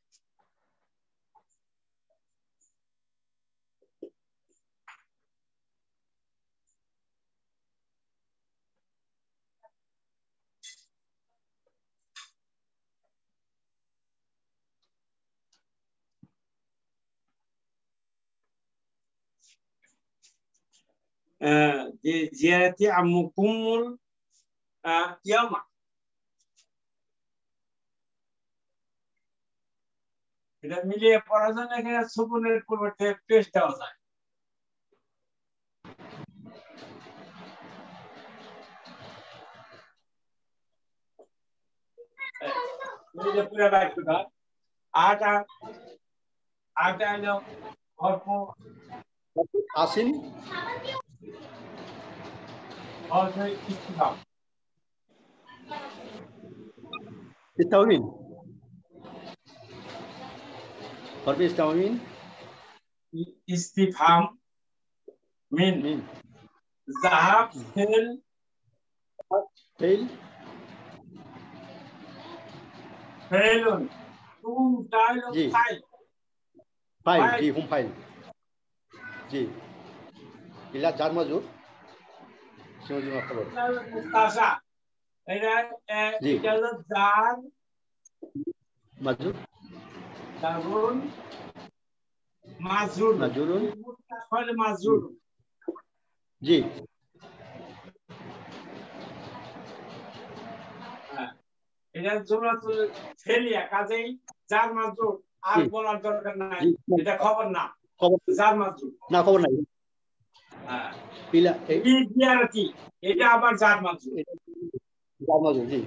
জিয়ারাতি আম্মুকুমুল ইয়ামা। এটা মিলিয়ে পড়ার জন্য এখানে সুকুনের পরিবর্তে পেশ দেওয়া যায়। পুরো বাক্যটা আটা আটা হলো হরফ আসিন হরফ ইস্তিফহাম, ইস্তাফিবিন হরফে ইস্তাফিবিন ইস্তিফহাম মিন মিন জাহাব ফেল ফেল ফেলুন, তুম টাইল জি ফাইল, ফাইল জি হুম ফাইল জি ইলা জার মাজুর সিমজি মাফরুল মুস্তাশা, এটা এটা হলো জার মাজুর জারুন মাজরুর, মাজরুন মুস্তাশা হলো মাজরুর, জি এটা জুমলাতুল ফেলিয়া, কাজেই জার মাজরুর আর বলার দরকার নাই, এটা খবর না। খবর জার মাজরুর না, খবর নাই। হ্যাঁ পিলা এই লি জিয়ারাতি এটা আবার জার মাজরুর এটা জার মাজরুর। জি,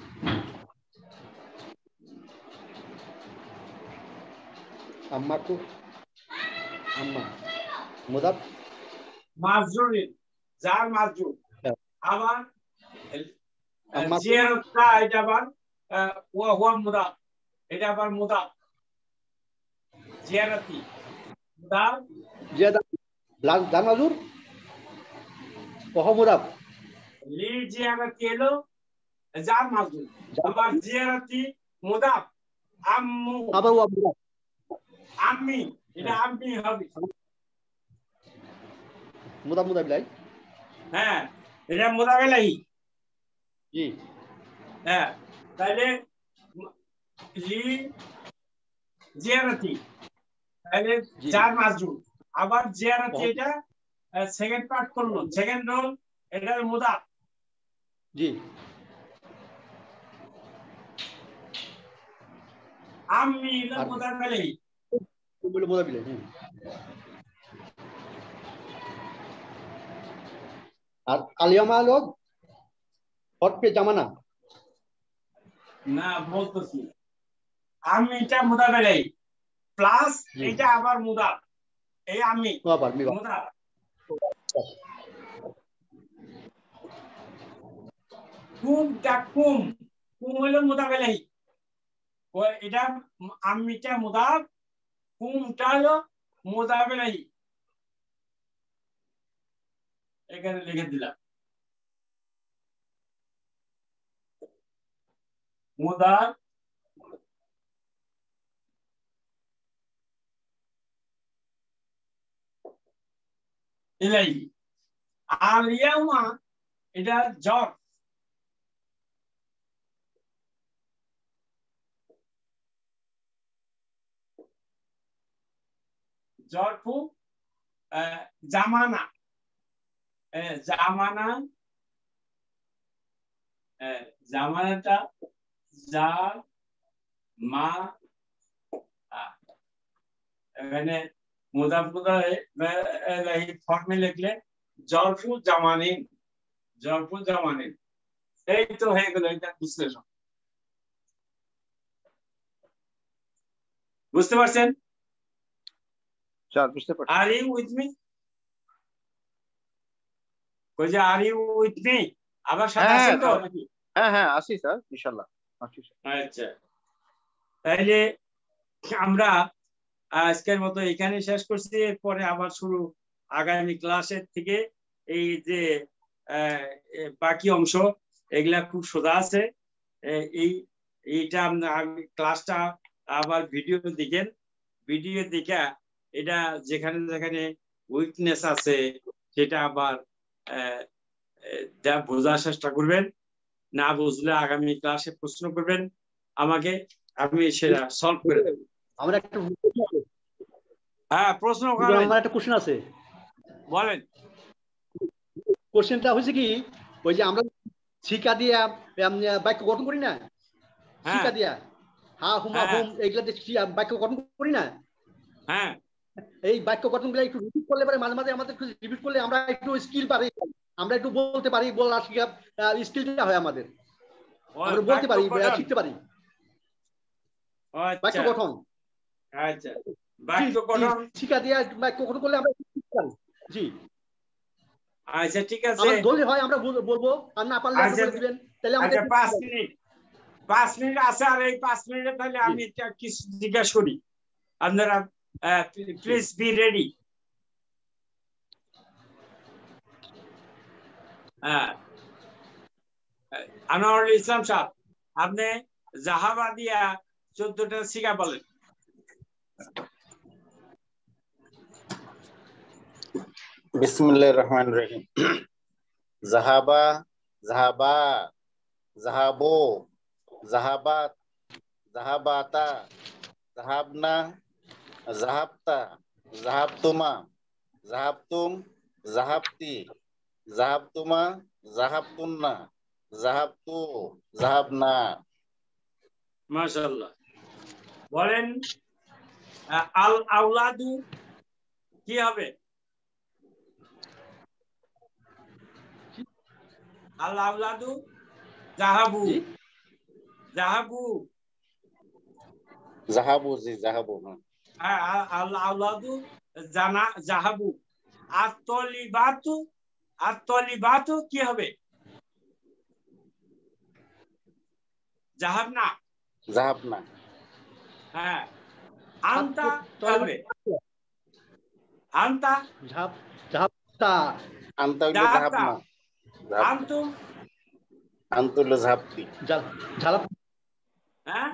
আম্মাকু আম্মা মুদাফ মাজরুরিন জার মাজরুর হ্যাঁ। আবার আম্মাকু জিয়ারাতটা এটা আবার ওয়া হুয়া মুদাফ এটা আবার মুদাফ জিয়ারাতি মুদাফ জিয়াদা জার মাজরুর ওহ মুদাফ লি জিয়ারাতি এলো জার মাজরুর আবার জিয়ারাতি মুদাফ আম্মু আবার ওয়া মুদাফ। আম্মি এটা আম্মি হবে মুদাফ মুদাফ ইলাই। হ্যাঁ এটা মুদাফ ইলাইহি জি, হ্যাঁ তাহলে লি জিয়ারাতি তাহলে জি। জার মাজরুর আবার জিয়ারাতি ওহ। এটা সেকেন্ড পার্ট করলো সেকেন্ড রোল এটা মুদাফ জি, আম্মি এটা আর মুদাফ ইলাইহি বলে মুদাফ ইলাই। আর আলিয়ামা লোক হটপে জামানা। না বলতেছি আম্মিটা মুদাফ ইলাইহি প্লাস জি। এটা আবার মুদাফ এই আম্মি আবার মিবা মুদাফ কুমটা কুম কুম হলো মুদাফ ইলাইহি ও এটা আম্মিটা মুদাফ কুমটা হলো মুদাফ ইলাইহি এখানে লিখে দিলাম মুদাফ ইলাইহি আর ইয়াউমা এটা জর জরফু জামানা জামানা জামানাটা যা মা এখানে মুদাফ মুদাফ ইলাইহি ফর্মে লিখলে জরফু জামানিন জরফু জামানিন এই তো হয়ে গেল এটা বিশ্লেষণ বুঝতে পারছেন স্যার বুঝতে পারছি। আর ইউ উইথ মি কই যে আর ইউ উইথ মি আবার সাথে হ্যাঁ, আছেন তো হ্যাঁ। নাকি হ্যাঁ হ্যাঁ আসি স্যার ইনশাআল্লাহ আসি স্যার। আচ্ছা তাইলে আমরা আজকের মতো এখানে শেষ করছি এরপরে আবার শুরু আগামী ক্লাসের থেকে এই যে বাকি অংশ এগুলা খুব সোজা আছে এইটা আমি ক্লাসটা আবার ভিডিও দেখেন ভিডিও দেখে এটা যেখানে যেখানে উইকনেস আছে সেটা আবার বোঝার চেষ্টা করবেন না বুঝলে আগামী ক্লাসে প্রশ্ন করবেন আমাকে আমি সেটা সলভ করে দেব আমার একটা হ্যাঁ প্রশ্ন আমার একটা কোশ্চেন আছে বলেন কোশ্চেনটা হচ্ছে কি ওই যে আমরা শিকা দিয়া বাক্য গঠন করি না শিকা দিয়া হা হুমা হুম এইগুলা দিয়ে বাক্য গঠন করি না হ্যাঁ এই বাক্য গঠনগুলো একটু রিপিট করলে পরে মাঝে মাঝে আমাদের রিপিট করলে আমরা একটু স্কিল পারি আমরা একটু বলতে পারি বলার স্কিলটা হয় আমাদের আমরা বলতে পারি শিখতে পারি বাক্য গঠন আচ্ছা বাক্য গঠন শিক্ষা দিয়ে বাক্য গঠন করলে আমরা শিখতে পারি জি আচ্ছা ঠিক আছে আমাদের দলে হয় আমরা বলবো আর না পারলে আপনি বলে দিবেন তাহলে আমাদের 5 মিনিট আছে আর এই 5 মিনিটে তাহলে আমি একটা কিছু জিজ্ঞাসা করি আপনারা please be ready Anwarul Islam সাহেব আপনি জাহাবা দিয়া 14টা সিগা বলেন বিসমিল্লাহির রহমানির রহিম জাহাবা জাহাবা জাহাবো জাহাবাত জাহাবাতা জাহাবনা জাহাবতা জাহাবতুমা জাহাবতুম জাহাবতি জাহাবতুমা জাহাবতুন্না জাহাবতু জাহাবনা মাশাআল্লাহ বলেন আল আওলাদু কি হবে? আল আওলাদু জাহাবু জাহাবু জাহাবু, জি জাহাবু। আল আওলাদু জাহাবু। আত-তলিবাতু কি হবে? জাহাবনা। জাহাবনা। হ্যাঁ। আনতা কি হবে? আনতা। জাহাবতা। আনতা হইলো জাহাবনা। আনতুম। আনতু হইলো জাহাবতি। ঝালাপ। হ্যাঁ।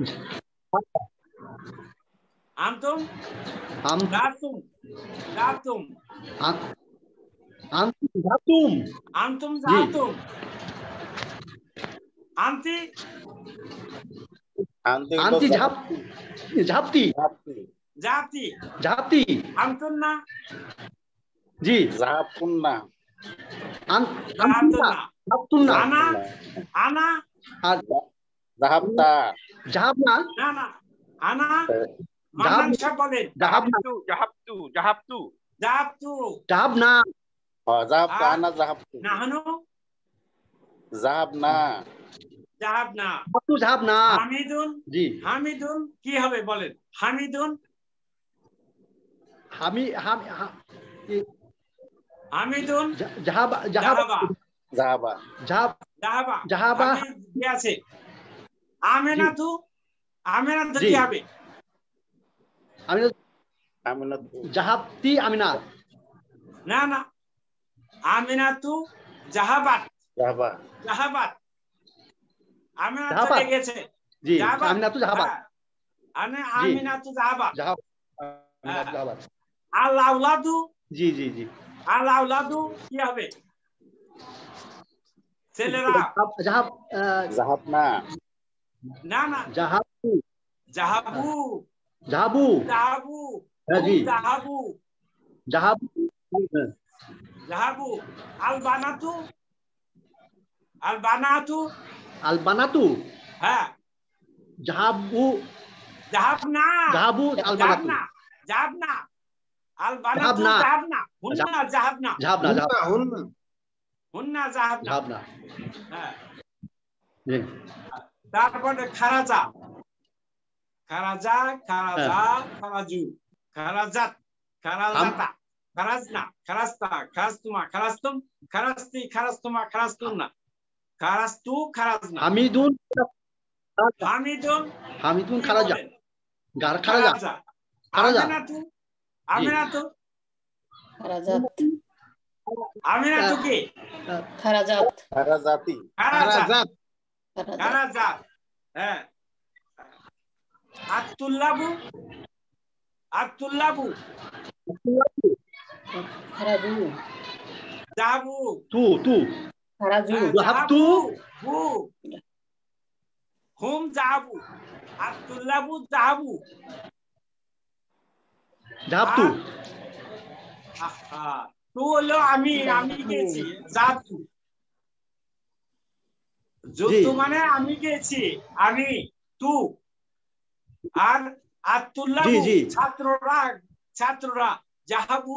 আনতুম। জাতুম। জাতুম। জাতুম। আনতুম জাতুম। আনতি। আনতি ঝাপতি। ঝাপতি। জাতি। জাতি। আনতুন্না। জি। জাহাবতুন্না। আনতুন্না। জাহাবতুন্না। আনা। আনা। আর জাহাবতা। জাহাবনা। না না। আনা। মানান সাহেব বলেন। জাহাবতু জাহাবতু জাহাবতু জাহাবতু। জাহাবনা। জাহাবতা আনা জাহাবতু। নাহনু। জাহাবনা। জাহাবনা। জাহাবনা। হামিদুন। জি। হামিদুন কি হবে বলেন? হামিদুন। হামিদুন। জাহাবা। জাহাবা। জাহাবা। জাহাবা। জাহাবা। কি আছে? আমেনাতু। আমেনাতু কি হবে? আমিনাতু। জাহাবতি আমিনা। না না। আমিনাতু জাহাবাত। জাহাবা। জাহাবাত। আমিনাতু চলে গেছে। জি। আমিনাতু জাহাবাত। আমিনাতু জাহাবাত। জাহাবাত। আল আওলাদু। জি জি জি। আল আওলাদু কি হবে? ছেলেরা। জাহাবনা। না না। জাহাবু। জাহাবু। জাহাবু। জাহাবু। জি। জাহাবু। জাহাবু। জাহাবু। আল বানাতু। আল বানাতু। আল বানাতু। হ্যাঁ। জাহাবু। জাহাবনা। জাহাবু আল বানাতু। জাহাবনা। আল বানাতু জাহাবনা। হুন্না জাহাবনা। জাহাবনা। হুন্না জাহাবনা। জাহাবনা। হ্যাঁ। জি। তারপরে খারাজা। খারাজা। খারাজা। খারাজু। খারাজাত। খারাজাতা। খারাজনা। খারাস্তা। খারাস্তুমা। খারাস্তুম। খারাস্তি। খারাস্তুমা। খারাস্তুন্না। খারাস্তু। খারাজনা। হামিদুন। হামিদুন। হামিদুন খারাজা। খারাজা। খারাজা। আমিনাতু। আমিনাতু। খারাজাত। আমিনাতু কি? খারাজাত। খারাজাতি। খারাজাত। খারাজাত। হ্যাঁ। আতুল্লাবু। আতুল্লাবু। খারাজু। জাহাবু। তু। খারাজু। জাহাবতু। হু। হুম জাহাবু। আতুল্লাবু জাহাবু। জাহাবতু। তু হলো আমি গেছি। জাহাবতু। যুদ্ধ মানে আমি গেছি। আমি। তু। আর আতুল্লাবু ছাত্ররা জাহাবু।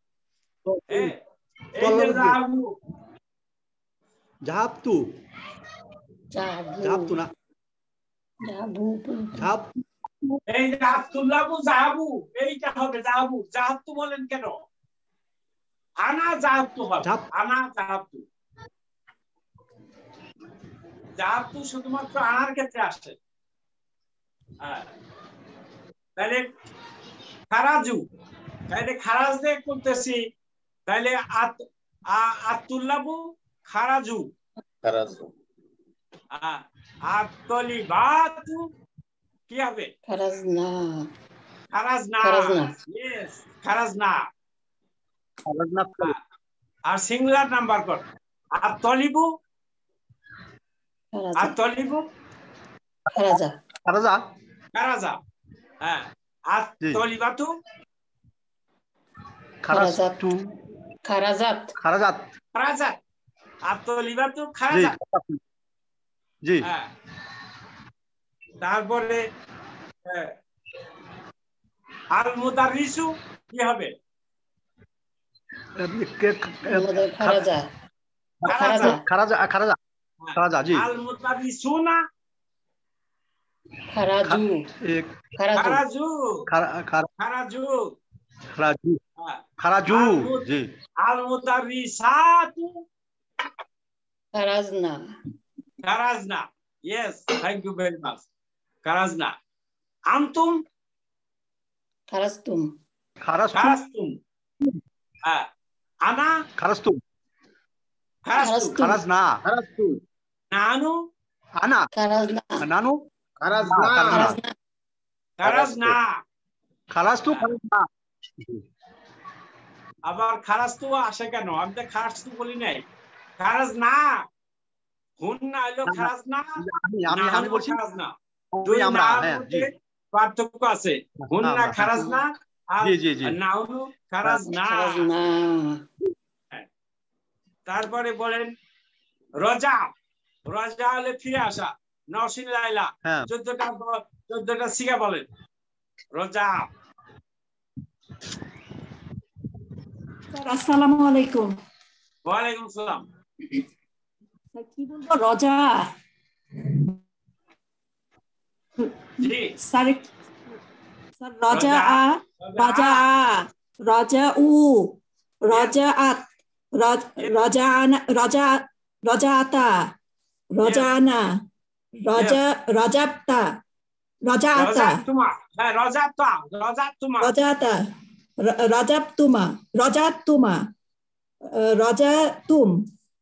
জাহাবু। জাহাবতু। জাহাবতু না। জাহাবু। এই যে আতুল্লাবু জাহাবু এইটা হবে জাহাবু। জাহাবতু বলেন কেন? আনা জাহাবতু হবে। আনা জাহাবতু। জাহাবতু শুধুমাত্র আনার ক্ষেত্রে আসছে। তাহলে খারাজু। তাহলে খারাজ দিয়ে করতেছি। তাহলে আতুল্লাবু খারাজু। খারাজু। আত-তলিবাতু কি হবে? খারাজনা। খারাজনা। ইয়েস, খারাজনা। আর সিঙ্গুলার নাম্বার কর। আত-তলিবু। আত-তলিবু খারাজা। খারাজা। খারাজা। হ্যাঁ। আত-তলিবাতু খারাজাতু। খারাজাত। খারাজাত। খারাজাত। আত-তলিবাতু খারাজাত। জি। হ্যাঁ। তারপরে আল মুদাররিসু কি হবে? খারাজা খারাজা খারাজা খারাজা খারাজা জি আল মুতাবিসুনা খারাজু খারাজু খারাজু খারাজু জি আল মুতারিসাতু খারাজনা খারাজনা yes thank you very much খারাজনা আনতুম খারাজতুম খারাজতুম আনা খারাজতুম খারাজতুম খারাজনা নানু আনা খারাজনা নানু খারাজনা খারাজতু খারাজনা আবার খারাজতু আসে কেন? আমি তো খারাজতু বলি নাই, খারাজনা হুন্না হলো খারাজনা, আমি বলছি খারাজনা দুই আমরা নার হ্যাঁ মধ্যে পার্থক্য আছে। হুন্না খারাজনা আর নাউনু খারাজনা। তারপরে বলেন রজা, রজা হলে ফিরে আসা। নওশিন লাইলা 14টা সিগা বলেন রজা। আসসালামু আলাইকুম। ওয়ালাইকুম সালাম। কি বলবো? রজা জি স্যার, রজা আ, রজা আ, রজা উ, রজা আত, রজা আনা, রজা রজা আতা, রজা আনা, রজা রজাপ্তা, রজা আতা, রজাতা, রজাতুমা, রজাতা, রজাপ্তুমা, রজাতুমা, রজাতুম,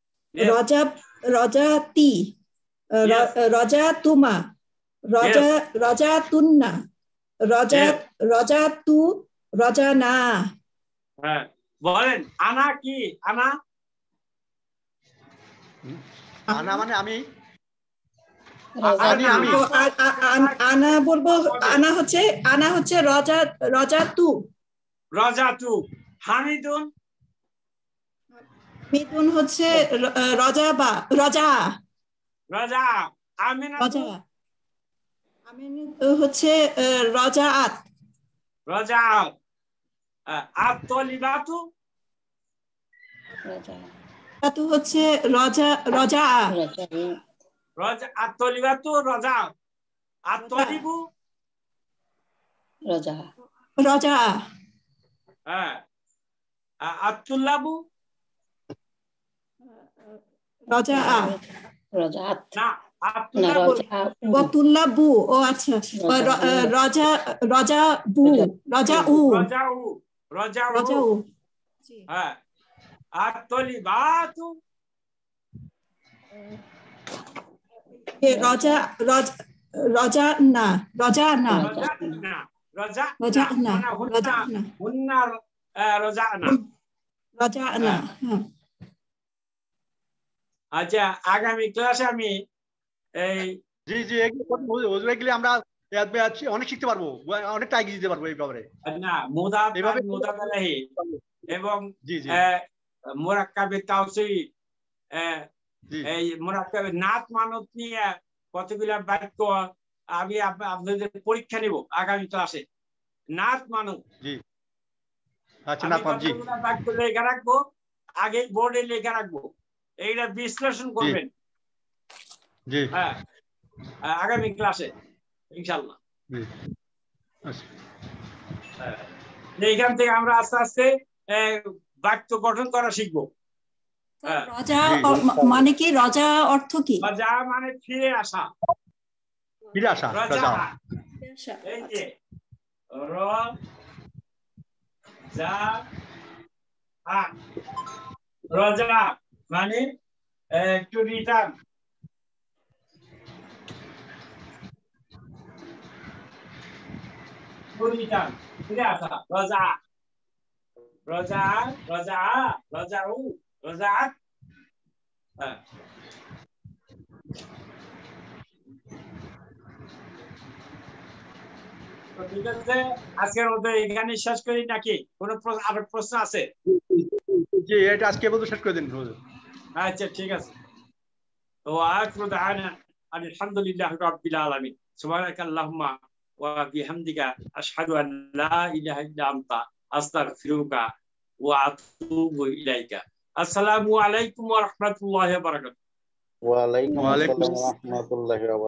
রজাতি, রজাতুমা, রজাতুন্না, রজাতু, রজানা। হ্যাঁ বলেন আনা কি? আনা আনা মানে আমি আনা বলবো। আনা হচ্ছে রজাতু। রজাতু। হামিদুন, মিদুন হচ্ছে রজা। রজা। আমিনাতু, আমিনাতু হচ্ছে রজাআত। রজাআত। আত-তলিবাতু, রজাআতু হচ্ছে রজা। আত-তলিবাতু রজা। আত-তলিবু রজা। হ্যাঁ। আত-তুল্লাবু রজাআত। না, আত-তুল্লাবু। তুল্লাবু। ও আচ্ছা, রজাবু, রজাউ, রজাউ। হ্যাঁ। আত-তলিবাতু রজানা। আচ্ছা আগামী ক্লাসে আমি এই এগুলি আমরা অনেক শিখতে পারবো, অনেকটা এগিয়ে দিতে পারবো এই ব্যাপারে। না মুদাফালাহি এবং মুরাক্কাবে তাওসীর, এই মুরাক্কাবে নাত মানত নিয়ে কতগুলা বাক্য আমি আপনাদের পরীক্ষা নিব আগামী ক্লাসে। নাত মানত বাক্য লেখা রাখবো, আগে বোর্ডে লেখা রাখবো, এইটা বিশ্লেষণ করবেন। হ্যাঁ আগামী ক্লাসে ইনশাআল্লাহ। এইখান থেকে আমরা আস্তে আস্তে বাক্য গঠন করা শিখবো। রজা মানে কি? রজা অর্থ কি? রজা মানে ফিরে আসা। রজা এই যে রজা মানে একটু রিটার্ন। ফিরে আসা। রজা, রজা, রজা, রজাউ, রজাআত। হ্যাঁ ঠিক আছে, আজকের মতো এখানে শেষ করি নাকি? কোনো আরো প্রশ্ন আছে? জি এটা আজকে বলতে শেষ করে দিন। আচ্ছা ঠিক আছে। ওয়া আখিরু দা'ওয়ানা আলহামদুলিল্লাহি রাব্বিল আলামিন। সুবহানাকাল্লাহুম্মা ওয়া বিহামদিকা আশহাদু আন লা ইলাহা ইল্লা আনতা আস্তাগফিরুকা ওয়া আতুবু ইলাইকা। আসসালামু আলাইকুম ওয়া রাহমাতুল্লাহি ওয়া বারাকাতুহু। ওয়া আলাইকুম আসসালাম ওয়া রাহমাতুল্লাহি ওয়া বারাকাতুহু।